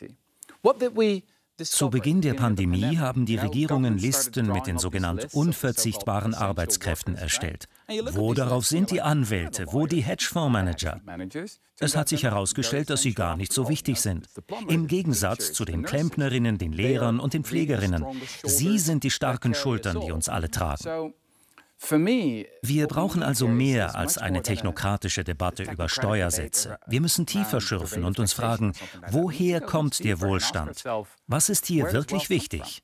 Zu Beginn der Pandemie haben die Regierungen Listen mit den sogenannten unverzichtbaren Arbeitskräften erstellt. Wo darauf sind die Anwälte, wo die Hedgefondsmanager? Es hat sich herausgestellt, dass sie gar nicht so wichtig sind. Im Gegensatz zu den Klempnerinnen, den Lehrern und den Pflegerinnen. Sie sind die starken Schultern, die uns alle tragen. Wir brauchen also mehr als eine technokratische Debatte über Steuersätze. Wir müssen tiefer schürfen und uns fragen, woher kommt der Wohlstand? Was ist hier wirklich wichtig?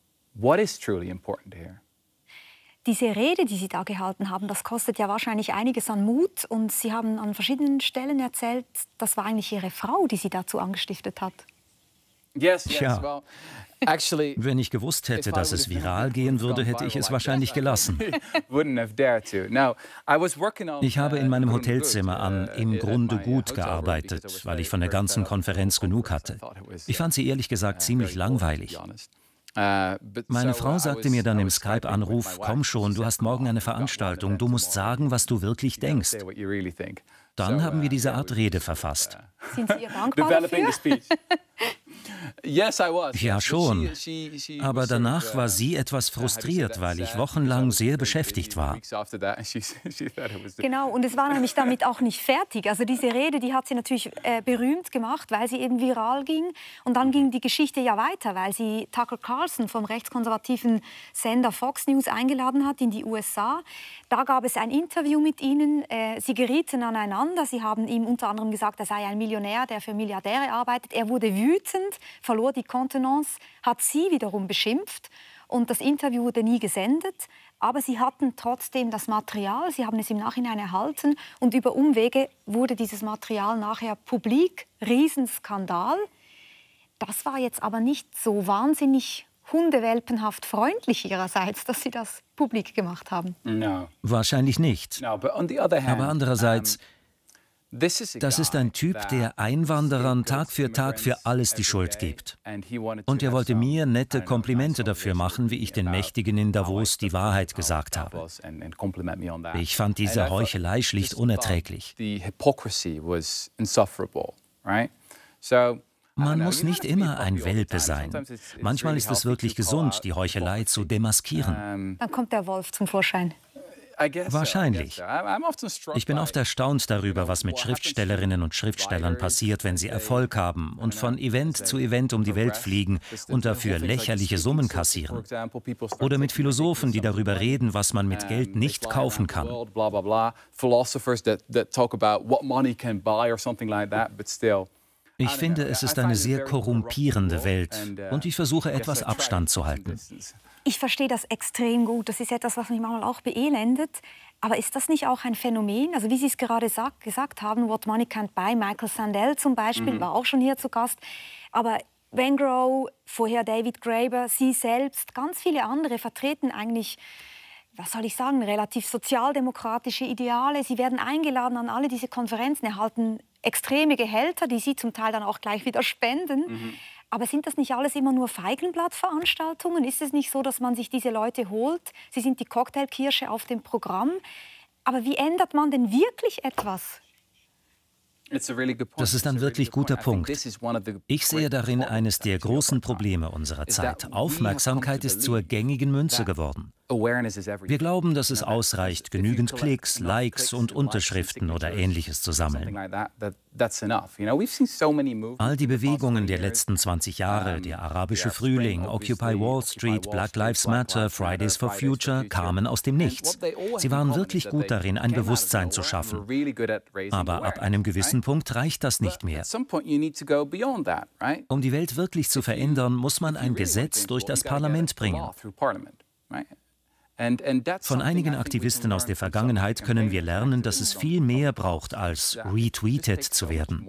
Diese Rede, die Sie da gehalten haben, das kostet ja wahrscheinlich einiges an Mut. Und Sie haben an verschiedenen Stellen erzählt, das war eigentlich Ihre Frau, die Sie dazu angestiftet hat. Tja. Wenn ich gewusst hätte, dass es viral gehen würde, hätte ich es wahrscheinlich gelassen. Ich habe in meinem Hotelzimmer an Im Grunde gut gearbeitet, weil ich von der ganzen Konferenz genug hatte. Ich fand sie ehrlich gesagt ziemlich langweilig. Meine Frau sagte mir dann im Skype-Anruf, komm schon, du hast morgen eine Veranstaltung, du musst sagen, was du wirklich denkst. Dann haben wir diese Art Rede verfasst. Sind Sie ihr dankbar dafür? Ja, schon. Aber danach war sie etwas frustriert, weil ich wochenlang sehr beschäftigt war. Genau, und es war nämlich damit auch nicht fertig. Also diese Rede, die hat sie natürlich berühmt gemacht, weil sie eben viral ging. Und dann ging die Geschichte ja weiter, weil sie Tucker Carlson vom rechtskonservativen Sender Fox News eingeladen hat in die USA. Da gab es ein Interview mit ihnen. Sie gerieten aneinander. Sie haben ihm unter anderem gesagt, er sei ein Millionär, der für Milliardäre arbeitet. Er wurde wütend, verlor die Kontenance, hat sie wiederum beschimpft. Und das Interview wurde nie gesendet. Aber sie hatten trotzdem das Material, sie haben es im Nachhinein erhalten. Und über Umwege wurde dieses Material nachher publik. Riesenskandal. Das war jetzt aber nicht so wahnsinnig hundewelpenhaft freundlich ihrerseits, dass sie das publik gemacht haben. Wahrscheinlich nicht. Aber andererseits, das ist ein Typ, der Einwanderern Tag für Tag für alles die Schuld gibt. Und er wollte mir nette Komplimente dafür machen, wie ich den Mächtigen in Davos die Wahrheit gesagt habe. Ich fand diese Heuchelei schlicht unerträglich. Man muss nicht immer ein Welpe sein. Manchmal ist es wirklich gesund, die Heuchelei zu demaskieren. Dann kommt der Wolf zum Vorschein. Wahrscheinlich. Ich bin oft erstaunt darüber, was mit Schriftstellerinnen und Schriftstellern passiert, wenn sie Erfolg haben und von Event zu Event um die Welt fliegen und dafür lächerliche Summen kassieren. Oder mit Philosophen, die darüber reden, was man mit Geld nicht kaufen kann. Ich finde, es ist eine sehr korrumpierende Welt und ich versuche, etwas Abstand zu halten. Ich verstehe das extrem gut. Das ist etwas, was mich manchmal auch beelendet. Aber ist das nicht auch ein Phänomen? Also wie Sie es gerade gesagt haben, What Money Can't Buy, Michael Sandel zum Beispiel, war auch schon hier zu Gast. Aber Wengrow, vorher David Graeber, Sie selbst, ganz viele andere vertreten eigentlich, was soll ich sagen, relativ sozialdemokratische Ideale. Sie werden eingeladen an alle diese Konferenzen, erhalten extreme Gehälter, die Sie zum Teil dann auch gleich wieder spenden. Aber sind das nicht alles immer nur Feigenblattveranstaltungen? Ist es nicht so, dass man sich diese Leute holt? Sie sind die Cocktailkirsche auf dem Programm. Aber wie ändert man denn wirklich etwas? Das ist ein wirklich guter Punkt. Ich sehe darin eines der großen Probleme unserer Zeit. Aufmerksamkeit ist zur gängigen Münze geworden. Wir glauben, dass es ausreicht, genügend Klicks, Likes und Unterschriften oder Ähnliches zu sammeln. All die Bewegungen der letzten 20 Jahre, der arabische Frühling, Occupy Wall Street, Black Lives Matter, Fridays for Future, kamen aus dem Nichts. Sie waren wirklich gut darin, ein Bewusstsein zu schaffen. Aber ab einem gewissen Punkt reicht das nicht mehr. Um die Welt wirklich zu verändern, muss man ein Gesetz durch das Parlament bringen. Von einigen Aktivisten aus der Vergangenheit können wir lernen, dass es viel mehr braucht, als retweetet zu werden.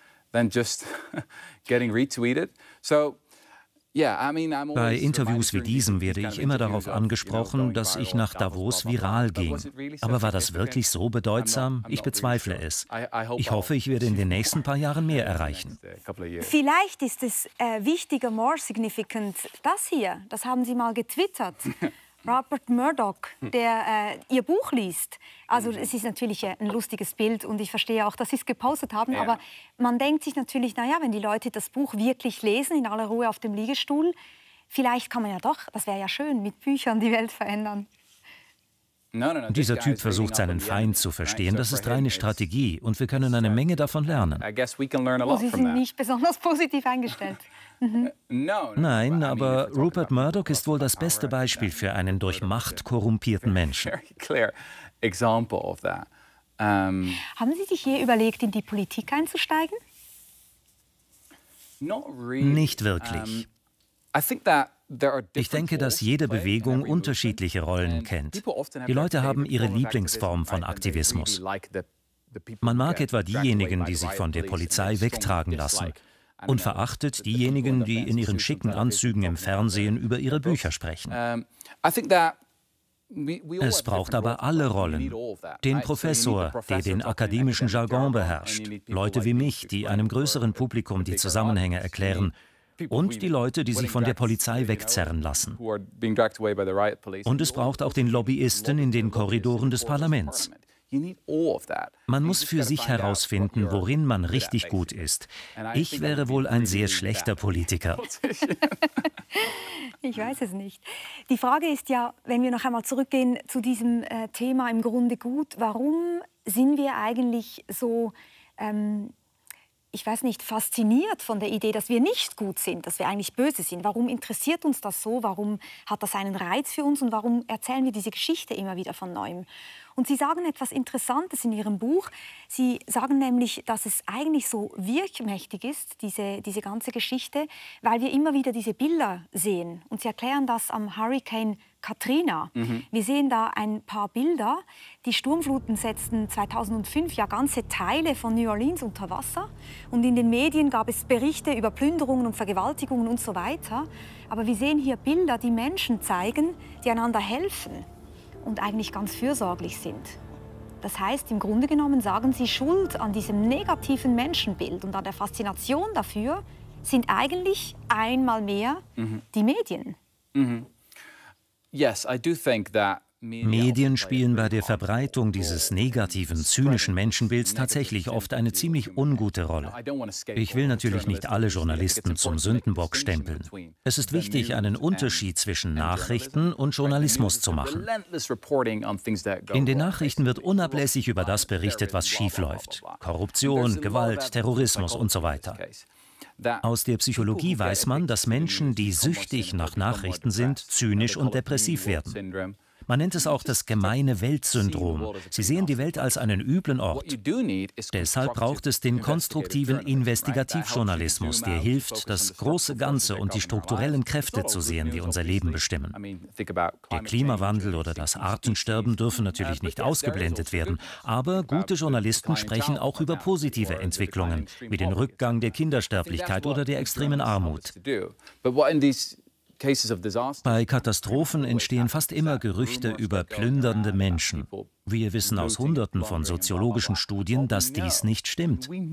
Bei Interviews wie diesem werde ich immer darauf angesprochen, dass ich nach Davos viral ging. Aber war das wirklich so bedeutsam? Ich bezweifle es. Ich hoffe, ich werde in den nächsten paar Jahren mehr erreichen. Vielleicht ist es wichtiger, more significant, das hier. Das haben Sie mal getwittert. Rupert Murdoch, der Ihr Buch liest. Also es ist natürlich ein lustiges Bild und ich verstehe auch, dass Sie es gepostet haben. Aber man denkt sich natürlich, naja, wenn die Leute das Buch wirklich lesen, in aller Ruhe auf dem Liegestuhl, vielleicht kann man ja doch, das wäre ja schön, mit Büchern die Welt verändern. Dieser Typ versucht, seinen Feind zu verstehen. Das ist reine Strategie und wir können eine Menge davon lernen. Oh, Sie sind nicht besonders positiv eingestellt. Nein, aber Rupert Murdoch ist wohl das beste Beispiel für einen durch Macht korrumpierten Menschen. Haben Sie sich je überlegt, in die Politik einzusteigen? Nicht wirklich. Ich denke, dass jede Bewegung unterschiedliche Rollen kennt. Die Leute haben ihre Lieblingsform von Aktivismus. Man mag etwa diejenigen, die sich von der Polizei wegtragen lassen, und verachtet diejenigen, die in ihren schicken Anzügen im Fernsehen über ihre Bücher sprechen. Es braucht aber alle Rollen. Den Professor, der den akademischen Jargon beherrscht, Leute wie mich, die einem größeren Publikum die Zusammenhänge erklären, und die Leute, die sich von der Polizei wegzerren lassen. Und es braucht auch den Lobbyisten in den Korridoren des Parlaments. Man muss für sich herausfinden, worin man richtig gut ist. Ich wäre wohl ein sehr schlechter Politiker. Ich weiß es nicht. Die Frage ist ja, wenn wir noch einmal zurückgehen zu diesem Thema im Grunde gut, warum sind wir eigentlich so, ich weiß nicht, fasziniert von der Idee, dass wir nicht gut sind, dass wir eigentlich böse sind? Warum interessiert uns das so? Warum hat das einen Reiz für uns? Und warum erzählen wir diese Geschichte immer wieder von Neuem? Und Sie sagen etwas Interessantes in Ihrem Buch. Sie sagen nämlich, dass es eigentlich so wirkmächtig ist, diese ganze Geschichte, weil wir immer wieder diese Bilder sehen. Und Sie erklären das am Hurricane Katrina. Wir sehen da ein paar Bilder. Die Sturmfluten setzten 2005 ja ganze Teile von New Orleans unter Wasser. Und in den Medien gab es Berichte über Plünderungen und Vergewaltigungen und so weiter. Aber wir sehen hier Bilder, die Menschen zeigen, die einander helfen und eigentlich ganz fürsorglich sind. Das heißt, im Grunde genommen sagen Sie, Schuld an diesem negativen Menschenbild und an der Faszination dafür sind eigentlich einmal mehr die Medien. Medien spielen bei der Verbreitung dieses negativen, zynischen Menschenbilds tatsächlich oft eine ziemlich ungute Rolle. Ich will natürlich nicht alle Journalisten zum Sündenbock stempeln. Es ist wichtig, einen Unterschied zwischen Nachrichten und Journalismus zu machen. In den Nachrichten wird unablässig über das berichtet, was schiefläuft. Korruption, Gewalt, Terrorismus und so weiter. Aus der Psychologie weiß man, dass Menschen, die süchtig nach Nachrichten sind, zynisch und depressiv werden. Man nennt es auch das gemeine Weltsyndrom. Sie sehen die Welt als einen üblen Ort. Deshalb braucht es den konstruktiven Investigativjournalismus, der hilft, das große Ganze und die strukturellen Kräfte zu sehen, die unser Leben bestimmen. Der Klimawandel oder das Artensterben dürfen natürlich nicht ausgeblendet werden, aber gute Journalisten sprechen auch über positive Entwicklungen, wie den Rückgang der Kindersterblichkeit oder der extremen Armut. Bei Katastrophen entstehen fast immer Gerüchte über plündernde Menschen. Wir wissen aus Hunderten von soziologischen Studien, dass dies nicht stimmt. Die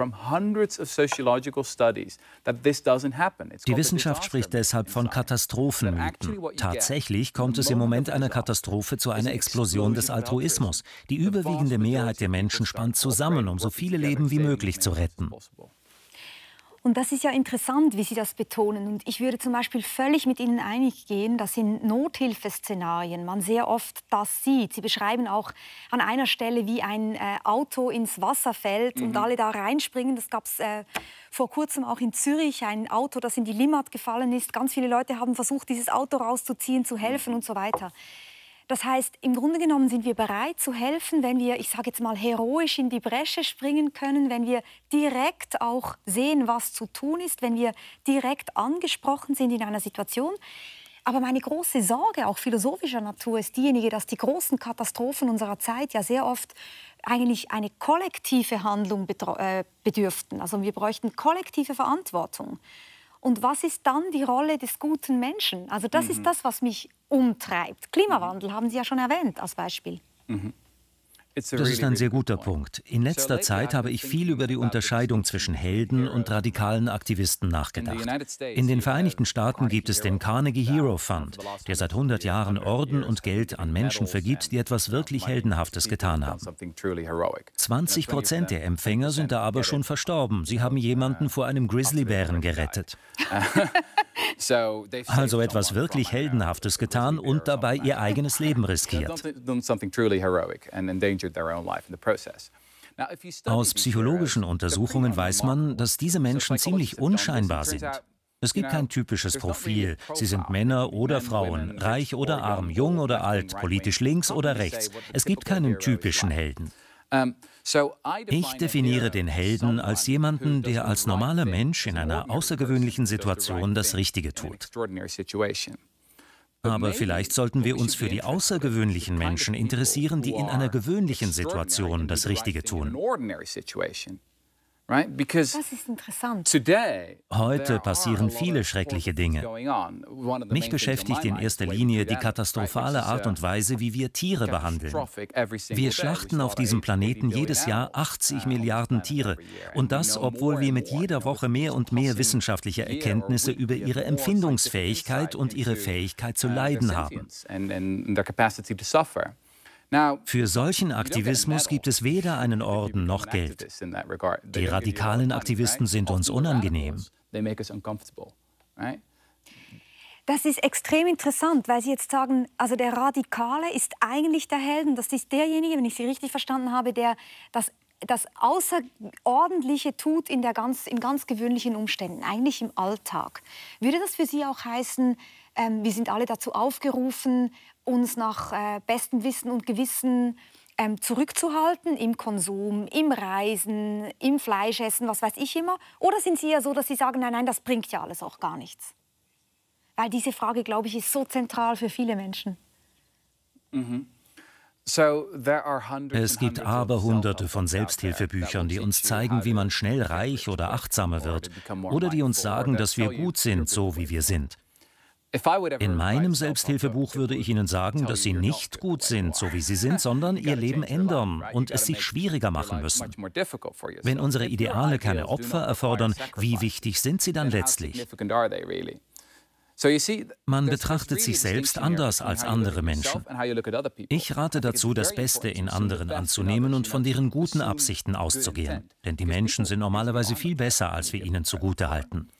Wissenschaft spricht deshalb von Katastrophenmythen. Tatsächlich kommt es im Moment einer Katastrophe zu einer Explosion des Altruismus. Die überwiegende Mehrheit der Menschen spannt zusammen, um so viele Leben wie möglich zu retten. Und das ist ja interessant, wie Sie das betonen. Und ich würde zum Beispiel völlig mit Ihnen einig gehen, dass in Nothilfeszenarien man sehr oft das sieht. Sie beschreiben auch an einer Stelle, wie ein Auto ins Wasser fällt und alle da reinspringen. Das gab es vor kurzem auch in Zürich, ein Auto, das in die Limmat gefallen ist. Ganz viele Leute haben versucht, dieses Auto rauszuziehen, zu helfen und so weiter. Das heißt, im Grunde genommen sind wir bereit zu helfen, wenn wir, ich sage jetzt mal, heroisch in die Bresche springen können, wenn wir direkt auch sehen, was zu tun ist, wenn wir direkt angesprochen sind in einer Situation. Aber meine große Sorge, auch philosophischer Natur, ist diejenige, dass die großen Katastrophen unserer Zeit ja sehr oft eigentlich eine kollektive Handlung bedürften. Also wir bräuchten kollektive Verantwortung. Und was ist dann die Rolle des guten Menschen? Also das ist das, was mich umtreibt. Klimawandel haben Sie ja schon erwähnt als Beispiel. Das ist ein sehr guter Punkt. In letzter Zeit habe ich viel über die Unterscheidung zwischen Helden und radikalen Aktivisten nachgedacht. In den Vereinigten Staaten gibt es den Carnegie Hero Fund, der seit 100 Jahren Orden und Geld an Menschen vergibt, die etwas wirklich Heldenhaftes getan haben. 20% der Empfänger sind da aber schon verstorben. Sie haben jemanden vor einem Grizzlybären gerettet. Also etwas wirklich Heldenhaftes getan und dabei ihr eigenes Leben riskiert. Aus psychologischen Untersuchungen weiß man, dass diese Menschen ziemlich unscheinbar sind. Es gibt kein typisches Profil. Sie sind Männer oder Frauen, reich oder arm, jung oder alt, politisch links oder rechts. Es gibt keinen typischen Helden. Ich definiere den Helden als jemanden, der als normaler Mensch in einer außergewöhnlichen Situation das Richtige tut. Aber vielleicht sollten wir uns für die außergewöhnlichen Menschen interessieren, die in einer gewöhnlichen Situation das Richtige tun. Das ist interessant. Heute passieren viele schreckliche Dinge. Mich beschäftigt in erster Linie die katastrophale Art und Weise, wie wir Tiere behandeln. Wir schlachten auf diesem Planeten jedes Jahr 80 Milliarden Tiere. Und das, obwohl wir mit jeder Woche mehr und mehr wissenschaftliche Erkenntnisse über ihre Empfindungsfähigkeit und ihre Fähigkeit zu leiden haben. Für solchen Aktivismus gibt es weder einen Orden noch Geld. Die radikalen Aktivisten sind uns unangenehm. Das ist extrem interessant, weil Sie jetzt sagen, also der Radikale ist eigentlich der Held. Und das ist derjenige, wenn ich Sie richtig verstanden habe, der das Außerordentliche tut in ganz gewöhnlichen Umständen, eigentlich im Alltag. Würde das für Sie auch heißen, wir sind alle dazu aufgerufen, uns nach bestem Wissen und Gewissen zurückzuhalten im Konsum, im Reisen, im Fleischessen, was weiß ich immer? Oder sind Sie eher so, dass Sie sagen, nein, nein, das bringt ja alles auch gar nichts? Weil diese Frage, glaube ich, ist so zentral für viele Menschen. Es gibt Hunderte von Selbsthilfebüchern, die uns zeigen, wie man schnell reich oder achtsamer wird. Oder die uns sagen, dass wir gut sind, so wie wir sind. In meinem Selbsthilfebuch würde ich Ihnen sagen, dass Sie nicht gut sind, so wie Sie sind, sondern Ihr Leben ändern und es sich schwieriger machen müssen. Wenn unsere Ideale keine Opfer erfordern, wie wichtig sind sie dann letztlich? Man betrachtet sich selbst anders als andere Menschen. Ich rate dazu, das Beste in anderen anzunehmen und von deren guten Absichten auszugehen. Denn die Menschen sind normalerweise viel besser, als wir ihnen zugutehalten.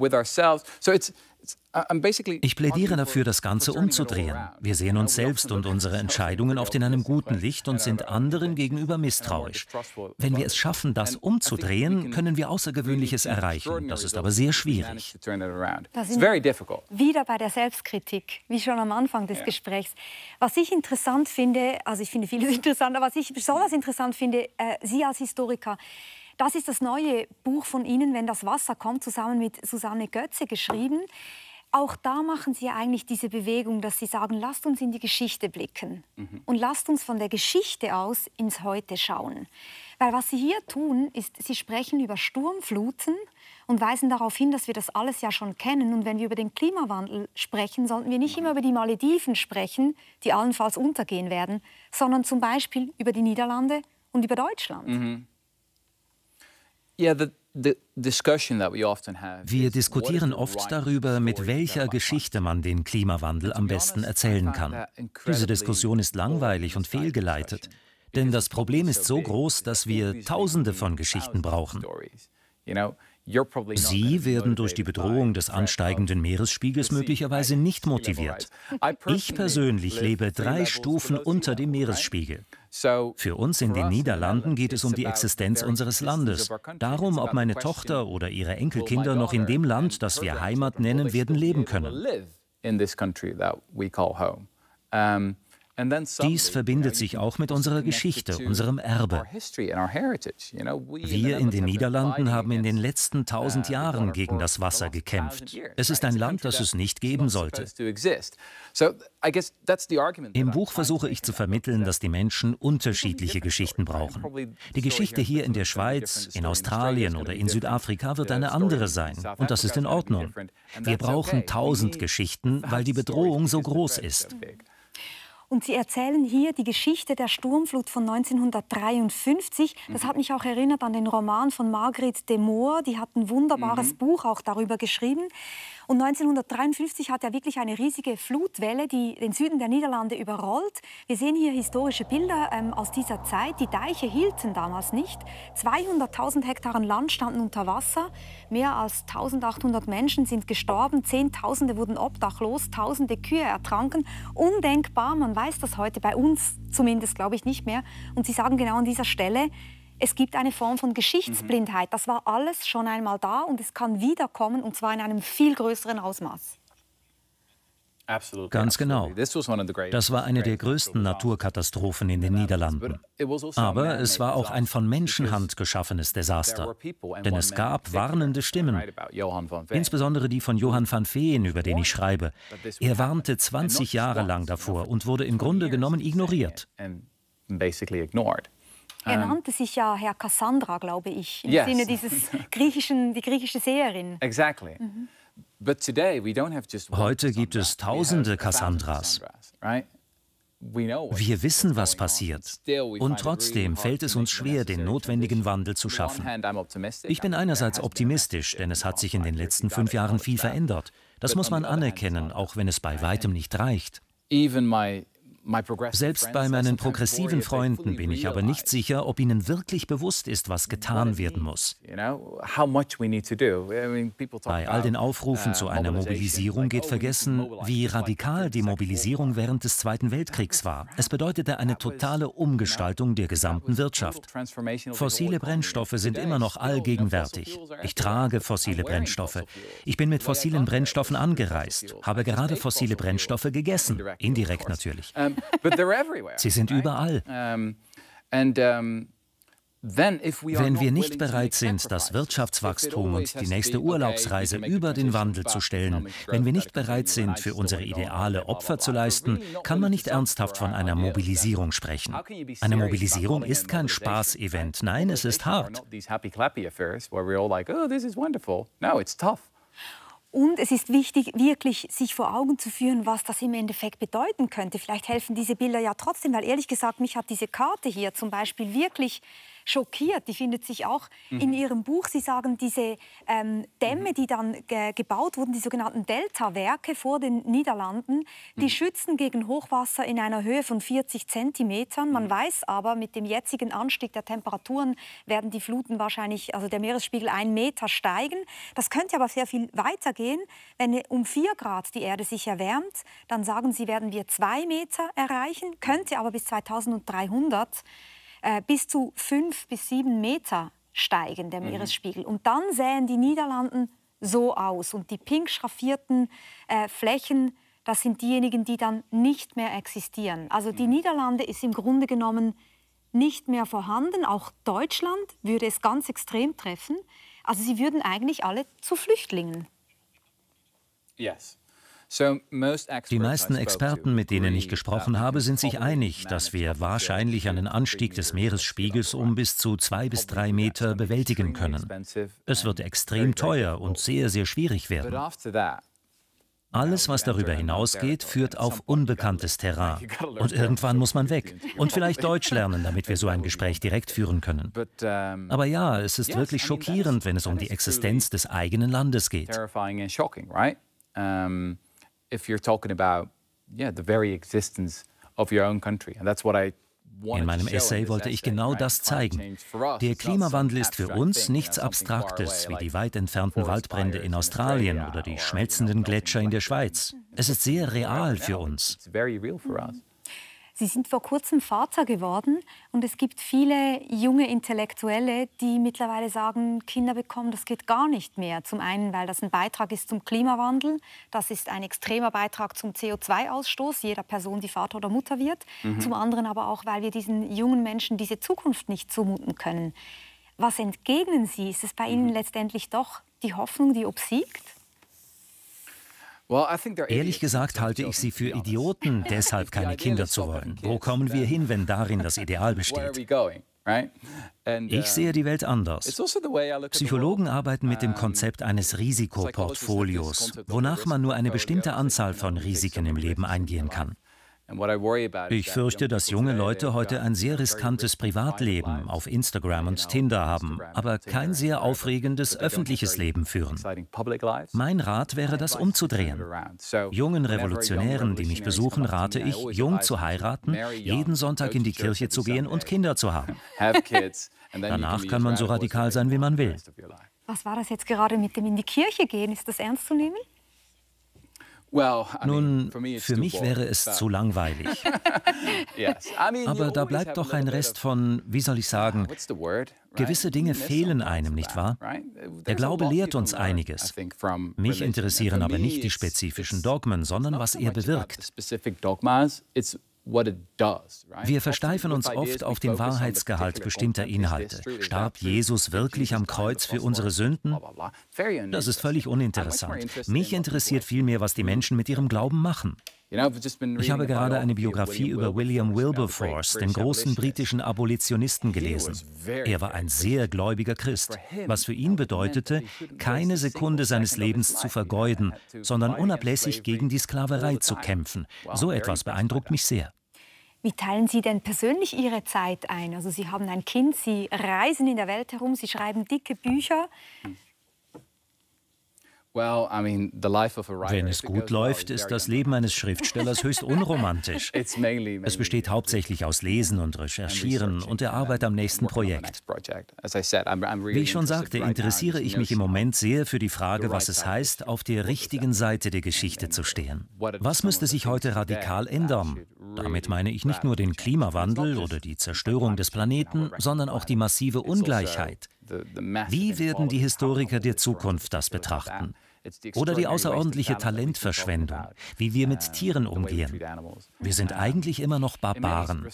Ich plädiere dafür, das Ganze umzudrehen. Wir sehen uns selbst und unsere Entscheidungen oft in einem guten Licht und sind anderen gegenüber misstrauisch. Wenn wir es schaffen, das umzudrehen, können wir Außergewöhnliches erreichen. Das ist aber sehr schwierig. Da sind wir wieder bei der Selbstkritik, wie schon am Anfang des Gesprächs. Was ich interessant finde, also ich finde vieles interessant, aber was ich besonders interessant finde, Sie als Historiker, das ist das neue Buch von Ihnen, Wenn das Wasser kommt, zusammen mit Susanne Götze geschrieben. Auch da machen Sie ja eigentlich diese Bewegung, dass Sie sagen, lasst uns in die Geschichte blicken und lasst uns von der Geschichte aus ins Heute schauen. Weil was Sie hier tun, ist, Sie sprechen über Sturmfluten und weisen darauf hin, dass wir das alles ja schon kennen. Und wenn wir über den Klimawandel sprechen, sollten wir nicht immer über die Malediven sprechen, die allenfalls untergehen werden, sondern zum Beispiel über die Niederlande und über Deutschland. Wir diskutieren oft darüber, mit welcher Geschichte man den Klimawandel am besten erzählen kann. Diese Diskussion ist langweilig und fehlgeleitet. Denn das Problem ist so groß, dass wir Tausende von Geschichten brauchen. Sie werden durch die Bedrohung des ansteigenden Meeresspiegels möglicherweise nicht motiviert. Ich persönlich lebe 3 Stufen unter dem Meeresspiegel. Für uns in den Niederlanden geht es um die Existenz unseres Landes. Darum, ob meine Tochter oder ihre Enkelkinder noch in dem Land, das wir Heimat nennen, werden leben können. Dies verbindet sich auch mit unserer Geschichte, unserem Erbe. Wir in den Niederlanden haben in den letzten 1000 Jahren gegen das Wasser gekämpft. Es ist ein Land, das es nicht geben sollte. Im Buch versuche ich zu vermitteln, dass die Menschen unterschiedliche Geschichten brauchen. Die Geschichte hier in der Schweiz, in Australien oder in Südafrika wird eine andere sein. Und das ist in Ordnung. Wir brauchen 1000 Geschichten, weil die Bedrohung so groß ist. Und Sie erzählen hier die Geschichte der Sturmflut von 1953. Das hat mich auch erinnert an den Roman von Marguerite de Moor. Die hat ein wunderbares Buch auch darüber geschrieben. Und 1953 hat ja wirklich eine riesige Flutwelle, die den Süden der Niederlande überrollt. Wir sehen hier historische Bilder aus dieser Zeit. Die Deiche hielten damals nicht. 200.000 Hektar Land standen unter Wasser. Mehr als 1.800 Menschen sind gestorben. Zehntausende wurden obdachlos. Tausende Kühe ertranken. Undenkbar, man weiß das heute bei uns zumindest, glaube ich, nicht mehr. Und Sie sagen genau an dieser Stelle, es gibt eine Form von Geschichtsblindheit. Das war alles schon einmal da und es kann wiederkommen, und zwar in einem viel größeren Ausmaß. Ganz genau. Das war eine der größten Naturkatastrophen in den Niederlanden. Aber es war auch ein von Menschenhand geschaffenes Desaster. Denn es gab warnende Stimmen, insbesondere die von Johann van Veen, über den ich schreibe. Er warnte 20 Jahre lang davor und wurde im Grunde genommen ignoriert. Er nannte sich ja Herr Cassandra, glaube ich, im Sinne die griechische Seherin. Exactly. Heute gibt es tausende Cassandras. Wir wissen, was passiert. Und trotzdem fällt es uns schwer, den notwendigen Wandel zu schaffen. Ich bin einerseits optimistisch, denn es hat sich in den letzten 5 Jahren viel verändert. Das muss man anerkennen, auch wenn es bei weitem nicht reicht. Selbst bei meinen progressiven Freunden bin ich aber nicht sicher, ob ihnen wirklich bewusst ist, was getan werden muss. Bei all den Aufrufen zu einer Mobilisierung geht vergessen, wie radikal die Mobilisierung während des Zweiten Weltkriegs war. Es bedeutete eine totale Umgestaltung der gesamten Wirtschaft. Fossile Brennstoffe sind immer noch allgegenwärtig. Ich trage fossile Brennstoffe. Ich bin mit fossilen Brennstoffen angereist, habe gerade fossile Brennstoffe gegessen, indirekt natürlich. Sie sind überall. Wenn wir nicht bereit sind, das Wirtschaftswachstum und die nächste Urlaubsreise über den Wandel zu stellen, wenn wir nicht bereit sind, für unsere Ideale Opfer zu leisten, kann man nicht ernsthaft von einer Mobilisierung sprechen. Eine Mobilisierung ist kein Spaß-Event. Nein, es ist hart. Und es ist wichtig, wirklich sich vor Augen zu führen, was das im Endeffekt bedeuten könnte. Vielleicht helfen diese Bilder ja trotzdem, weil ehrlich gesagt, mich hat diese Karte hier zum Beispiel wirklich schockiert. Die findet sich auch in Ihrem Buch. Sie sagen, diese Dämme, die dann gebaut wurden, die sogenannten Delta-Werke vor den Niederlanden, die schützen gegen Hochwasser in einer Höhe von 40 Zentimetern. Man weiß aber, mit dem jetzigen Anstieg der Temperaturen werden die Fluten wahrscheinlich, also der Meeresspiegel 1 Meter steigen. Das könnte aber sehr viel weiter gehen. Wenn um 4 Grad die Erde sich erwärmt, dann sagen Sie, werden wir 2 Meter erreichen, könnte aber bis 2300 bis zu 5 bis 7 Meter steigen, der Meeresspiegel. Und dann sähen die Niederlanden so aus. Und die pink schraffierten Flächen, das sind diejenigen, die dann nicht mehr existieren. Also die Niederlande ist im Grunde genommen nicht mehr vorhanden. Auch Deutschland würde es ganz extrem treffen. Also sie würden eigentlich alle zu Flüchtlingen. Die meisten Experten, mit denen ich gesprochen habe, sind sich einig, dass wir wahrscheinlich einen Anstieg des Meeresspiegels um bis zu 2 bis 3 Meter bewältigen können. Es wird extrem teuer und sehr, sehr schwierig werden. Alles, was darüber hinausgeht, führt auf unbekanntes Terrain. Und irgendwann muss man weg. Und vielleicht Deutsch lernen, damit wir so ein Gespräch direkt führen können. Aber ja, es ist wirklich schockierend, wenn es um die Existenz des eigenen Landes geht. If you're talking about the very existence of your own country, and that's what I In meinem Essay wollte ich genau das zeigen. Der Klimawandel ist für uns nichts Abstraktes wie die weit entfernten Waldbrände in Australien oder die schmelzenden Gletscher in der Schweiz. Es ist sehr real für uns. Sie sind vor kurzem Vater geworden und es gibt viele junge Intellektuelle, die mittlerweile sagen, Kinder bekommen, das geht gar nicht mehr. Zum einen, weil das ein Beitrag ist zum Klimawandel, das ist ein extremer Beitrag zum CO2-Ausstoß jeder Person, die Vater oder Mutter wird. Zum anderen aber auch, weil wir diesen jungen Menschen diese Zukunft nicht zumuten können. Was entgegnen Sie? Ist es bei Ihnen letztendlich doch die Hoffnung, die obsiegt? Ehrlich gesagt halte ich sie für Idioten, deshalb keine Kinder zu wollen. Wo kommen wir hin, wenn darin das Ideal besteht? Ich sehe die Welt anders. Psychologen arbeiten mit dem Konzept eines Risikoportfolios, wonach man nur eine bestimmte Anzahl von Risiken im Leben eingehen kann. Ich fürchte, dass junge Leute heute ein sehr riskantes Privatleben auf Instagram und Tinder haben, aber kein sehr aufregendes öffentliches Leben führen. Mein Rat wäre, das umzudrehen. Jungen Revolutionären, die mich besuchen, rate ich, jung zu heiraten, jeden Sonntag in die Kirche zu gehen und Kinder zu haben. Danach kann man so radikal sein, wie man will. Was war das jetzt gerade mit dem in die Kirche gehen? Ist das ernst zu nehmen? Nun, für mich wäre es zu langweilig. Aber da bleibt doch ein Rest von, wie soll ich sagen, gewisse Dinge fehlen einem, nicht wahr? Der Glaube lehrt uns einiges. Mich interessieren aber nicht die spezifischen Dogmen, sondern was er bewirkt. Wir versteifen uns oft auf den Wahrheitsgehalt bestimmter Inhalte. Starb Jesus wirklich am Kreuz für unsere Sünden? Das ist völlig uninteressant. Mich interessiert vielmehr, was die Menschen mit ihrem Glauben machen. Ich habe gerade eine Biografie über William Wilberforce, den großen britischen Abolitionisten, gelesen. Er war ein sehr gläubiger Christ, was für ihn bedeutete, keine Sekunde seines Lebens zu vergeuden, sondern unablässig gegen die Sklaverei zu kämpfen. So etwas beeindruckt mich sehr. Wie teilen Sie denn persönlich Ihre Zeit ein? Also Sie haben ein Kind, Sie reisen in der Welt herum, Sie schreiben dicke Bücher. Wenn es gut läuft, ist das Leben eines Schriftstellers höchst unromantisch. Es besteht hauptsächlich aus Lesen und Recherchieren und der Arbeit am nächsten Projekt. Wie ich schon sagte, interessiere ich mich im Moment sehr für die Frage, was es heißt, auf der richtigen Seite der Geschichte zu stehen. Was müsste sich heute radikal ändern? Damit meine ich nicht nur den Klimawandel oder die Zerstörung des Planeten, sondern auch die massive Ungleichheit. Wie werden die Historiker der Zukunft das betrachten? Oder die außerordentliche Talentverschwendung, wie wir mit Tieren umgehen. Wir sind eigentlich immer noch Barbaren.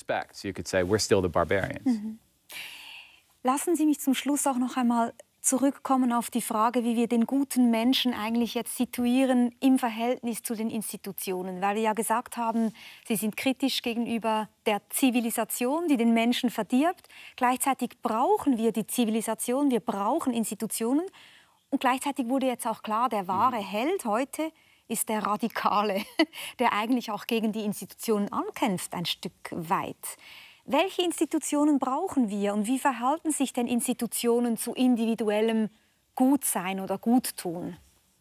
Lassen Sie mich zum Schluss auch noch einmal zurückkommen auf die Frage, wie wir den guten Menschen eigentlich jetzt situieren im Verhältnis zu den Institutionen. Weil wir ja gesagt haben, Sie sind kritisch gegenüber der Zivilisation, die den Menschen verdirbt. Gleichzeitig brauchen wir die Zivilisation, wir brauchen Institutionen. Und gleichzeitig wurde jetzt auch klar, der wahre Held heute ist der Radikale, der eigentlich auch gegen die Institutionen ankämpft, ein Stück weit. Welche Institutionen brauchen wir und wie verhalten sich denn Institutionen zu individuellem Gutsein oder Guttun?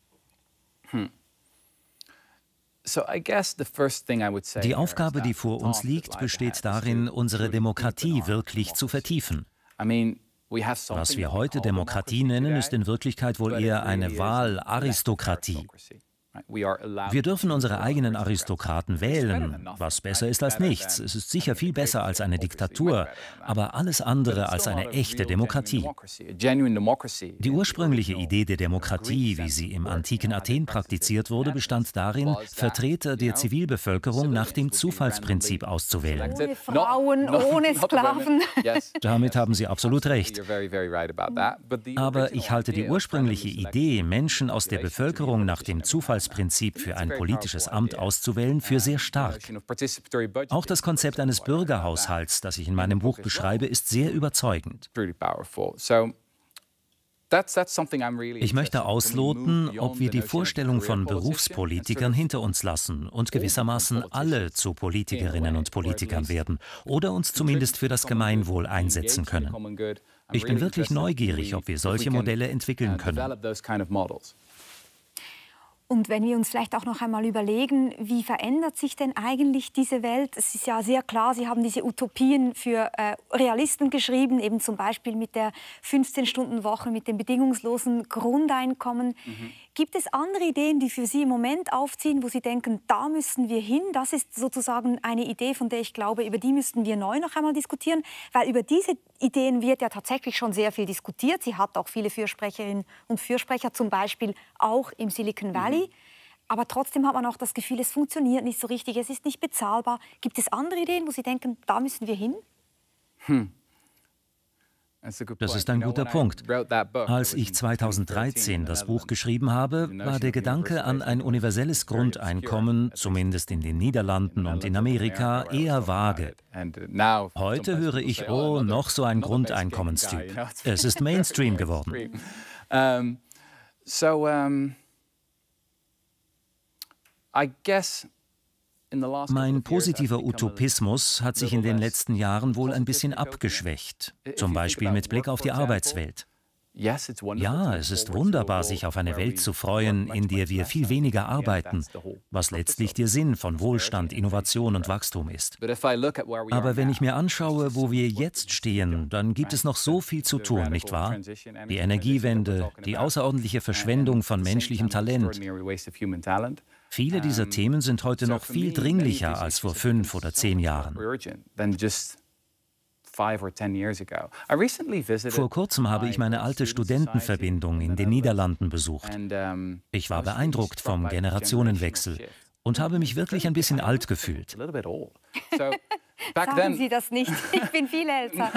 Die Aufgabe, die vor uns liegt, besteht darin, unsere Demokratie wirklich zu vertiefen. Was wir heute Demokratie nennen, ist in Wirklichkeit wohl eher eine Wahlaristokratie. Wir dürfen unsere eigenen Aristokraten wählen, was besser ist als nichts. Es ist sicher viel besser als eine Diktatur, aber alles andere als eine echte Demokratie. Die ursprüngliche Idee der Demokratie, wie sie im antiken Athen praktiziert wurde, bestand darin, Vertreter der Zivilbevölkerung nach dem Zufallsprinzip auszuwählen. Ohne Frauen, ohne Sklaven. Damit haben Sie absolut recht. Aber ich halte die ursprüngliche Idee, Menschen aus der Bevölkerung nach dem Zufallsprinzip für ein politisches Amt auszuwählen, für sehr stark. Auch das Konzept eines Bürgerhaushalts, das ich in meinem Buch beschreibe, ist sehr überzeugend. Ich möchte ausloten, ob wir die Vorstellung von Berufspolitikern hinter uns lassen und gewissermaßen alle zu Politikerinnen und Politikern werden oder uns zumindest für das Gemeinwohl einsetzen können. Ich bin wirklich neugierig, ob wir solche Modelle entwickeln können. Und wenn wir uns vielleicht auch noch einmal überlegen, wie verändert sich denn eigentlich diese Welt? Es ist ja sehr klar, Sie haben diese Utopien für Realisten geschrieben, eben zum Beispiel mit der 15-Stunden-Woche, mit dem bedingungslosen Grundeinkommen. Gibt es andere Ideen, die für Sie im Moment aufziehen, wo Sie denken, da müssen wir hin? Das ist sozusagen eine Idee, von der ich glaube, über die müssten wir neu noch einmal diskutieren, weil über diese Ideen wird ja tatsächlich schon sehr viel diskutiert. Sie hat auch viele Fürsprecherinnen und Fürsprecher, zum Beispiel auch im Silicon Valley. Aber trotzdem hat man auch das Gefühl, es funktioniert nicht so richtig, es ist nicht bezahlbar. Gibt es andere Ideen, wo Sie denken, da müssen wir hin? Das ist ein guter Punkt. Als ich 2013 das Buch geschrieben habe, war der Gedanke an ein universelles Grundeinkommen, zumindest in den Niederlanden und in Amerika, eher vage. Heute höre ich, oh, noch so ein Grundeinkommenstyp. Es ist Mainstream geworden. Mein positiver Utopismus hat sich in den letzten Jahren wohl ein bisschen abgeschwächt, zum Beispiel mit Blick auf die Arbeitswelt. Ja, es ist wunderbar, sich auf eine Welt zu freuen, in der wir viel weniger arbeiten, was letztlich der Sinn von Wohlstand, Innovation und Wachstum ist. Aber wenn ich mir anschaue, wo wir jetzt stehen, dann gibt es noch so viel zu tun, nicht wahr? Die Energiewende, die außerordentliche Verschwendung von menschlichem Talent. Viele dieser Themen sind heute noch viel dringlicher als vor 5 oder 10 Jahren. Vor kurzem habe ich meine alte Studentenverbindung in den Niederlanden besucht. Ich war beeindruckt vom Generationenwechsel und habe mich wirklich ein bisschen alt gefühlt. Sagen Sie das nicht, ich bin viel älter.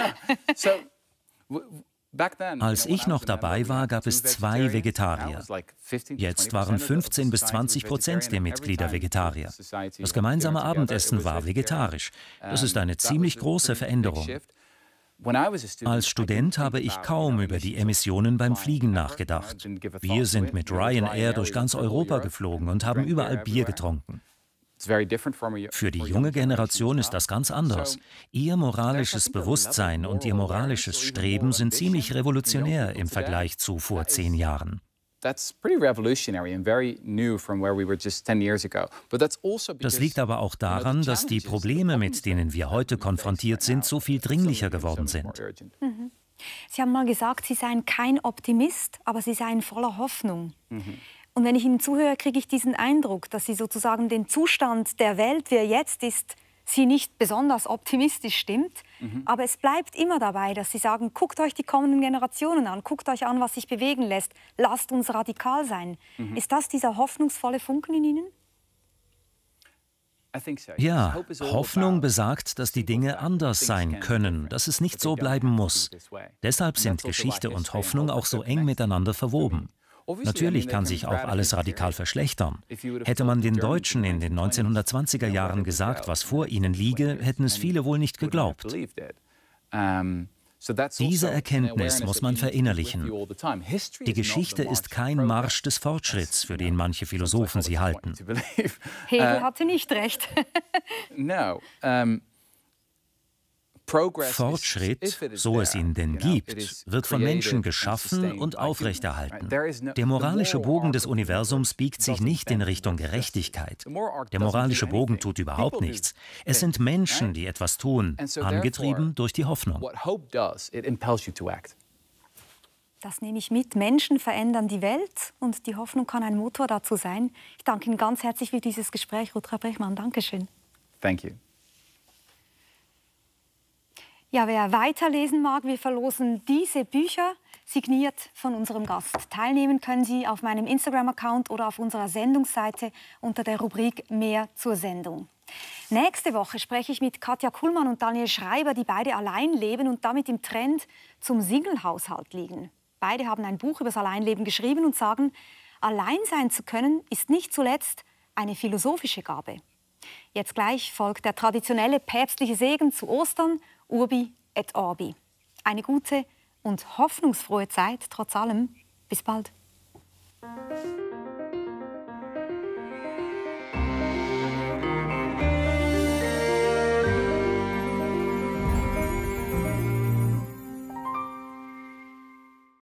Als ich noch dabei war, gab es 2 Vegetarier. Jetzt waren 15 bis 20% der Mitglieder Vegetarier. Das gemeinsame Abendessen war vegetarisch. Das ist eine ziemlich große Veränderung. Als Student habe ich kaum über die Emissionen beim Fliegen nachgedacht. Wir sind mit Ryanair durch ganz Europa geflogen und haben überall Bier getrunken. Für die junge Generation ist das ganz anders. Ihr moralisches Bewusstsein und ihr moralisches Streben sind ziemlich revolutionär im Vergleich zu vor 10 Jahren. Das liegt aber auch daran, dass die Probleme, mit denen wir heute konfrontiert sind, so viel dringlicher geworden sind. Mhm. Sie haben mal gesagt, Sie seien kein Optimist, aber Sie seien voller Hoffnung. Und wenn ich Ihnen zuhöre, kriege ich diesen Eindruck, dass Sie sozusagen den Zustand der Welt, wie er jetzt ist, Sie nicht besonders optimistisch stimmt. Aber es bleibt immer dabei, dass Sie sagen, guckt euch die kommenden Generationen an, guckt euch an, was sich bewegen lässt, lasst uns radikal sein. Ist das dieser hoffnungsvolle Funken in Ihnen? Ja, Hoffnung besagt, dass die Dinge anders sein können, dass es nicht so bleiben muss. Deshalb sind Geschichte und Hoffnung auch so eng miteinander verwoben. Natürlich kann sich auch alles radikal verschlechtern. Hätte man den Deutschen in den 1920er Jahren gesagt, was vor ihnen liege, hätten es viele wohl nicht geglaubt. Diese Erkenntnis muss man verinnerlichen. Die Geschichte ist kein Marsch des Fortschritts, für den manche Philosophen sie halten. Hegel hatte nicht recht. Fortschritt, so es ihn denn gibt, wird von Menschen geschaffen und aufrechterhalten. Der moralische Bogen des Universums biegt sich nicht in Richtung Gerechtigkeit. Der moralische Bogen tut überhaupt nichts. Es sind Menschen, die etwas tun, angetrieben durch die Hoffnung. Das nehme ich mit. Menschen verändern die Welt und die Hoffnung kann ein Motor dazu sein. Ich danke Ihnen ganz herzlich für dieses Gespräch, Rutger Bregmann. Dankeschön. Thank you. Ja, wer weiterlesen mag, wir verlosen diese Bücher, signiert von unserem Gast. Teilnehmen können Sie auf meinem Instagram-Account oder auf unserer Sendungsseite unter der Rubrik Mehr zur Sendung. Nächste Woche spreche ich mit Katja Kuhlmann und Daniel Schreiber, die beide allein leben und damit im Trend zum Single-Haushalt liegen. Beide haben ein Buch über das Alleinleben geschrieben und sagen, allein sein zu können, ist nicht zuletzt eine philosophische Gabe. Jetzt gleich folgt der traditionelle päpstliche Segen zu Ostern, Urbi et Orbi. Eine gute und hoffnungsfrohe Zeit trotz allem. Bis bald.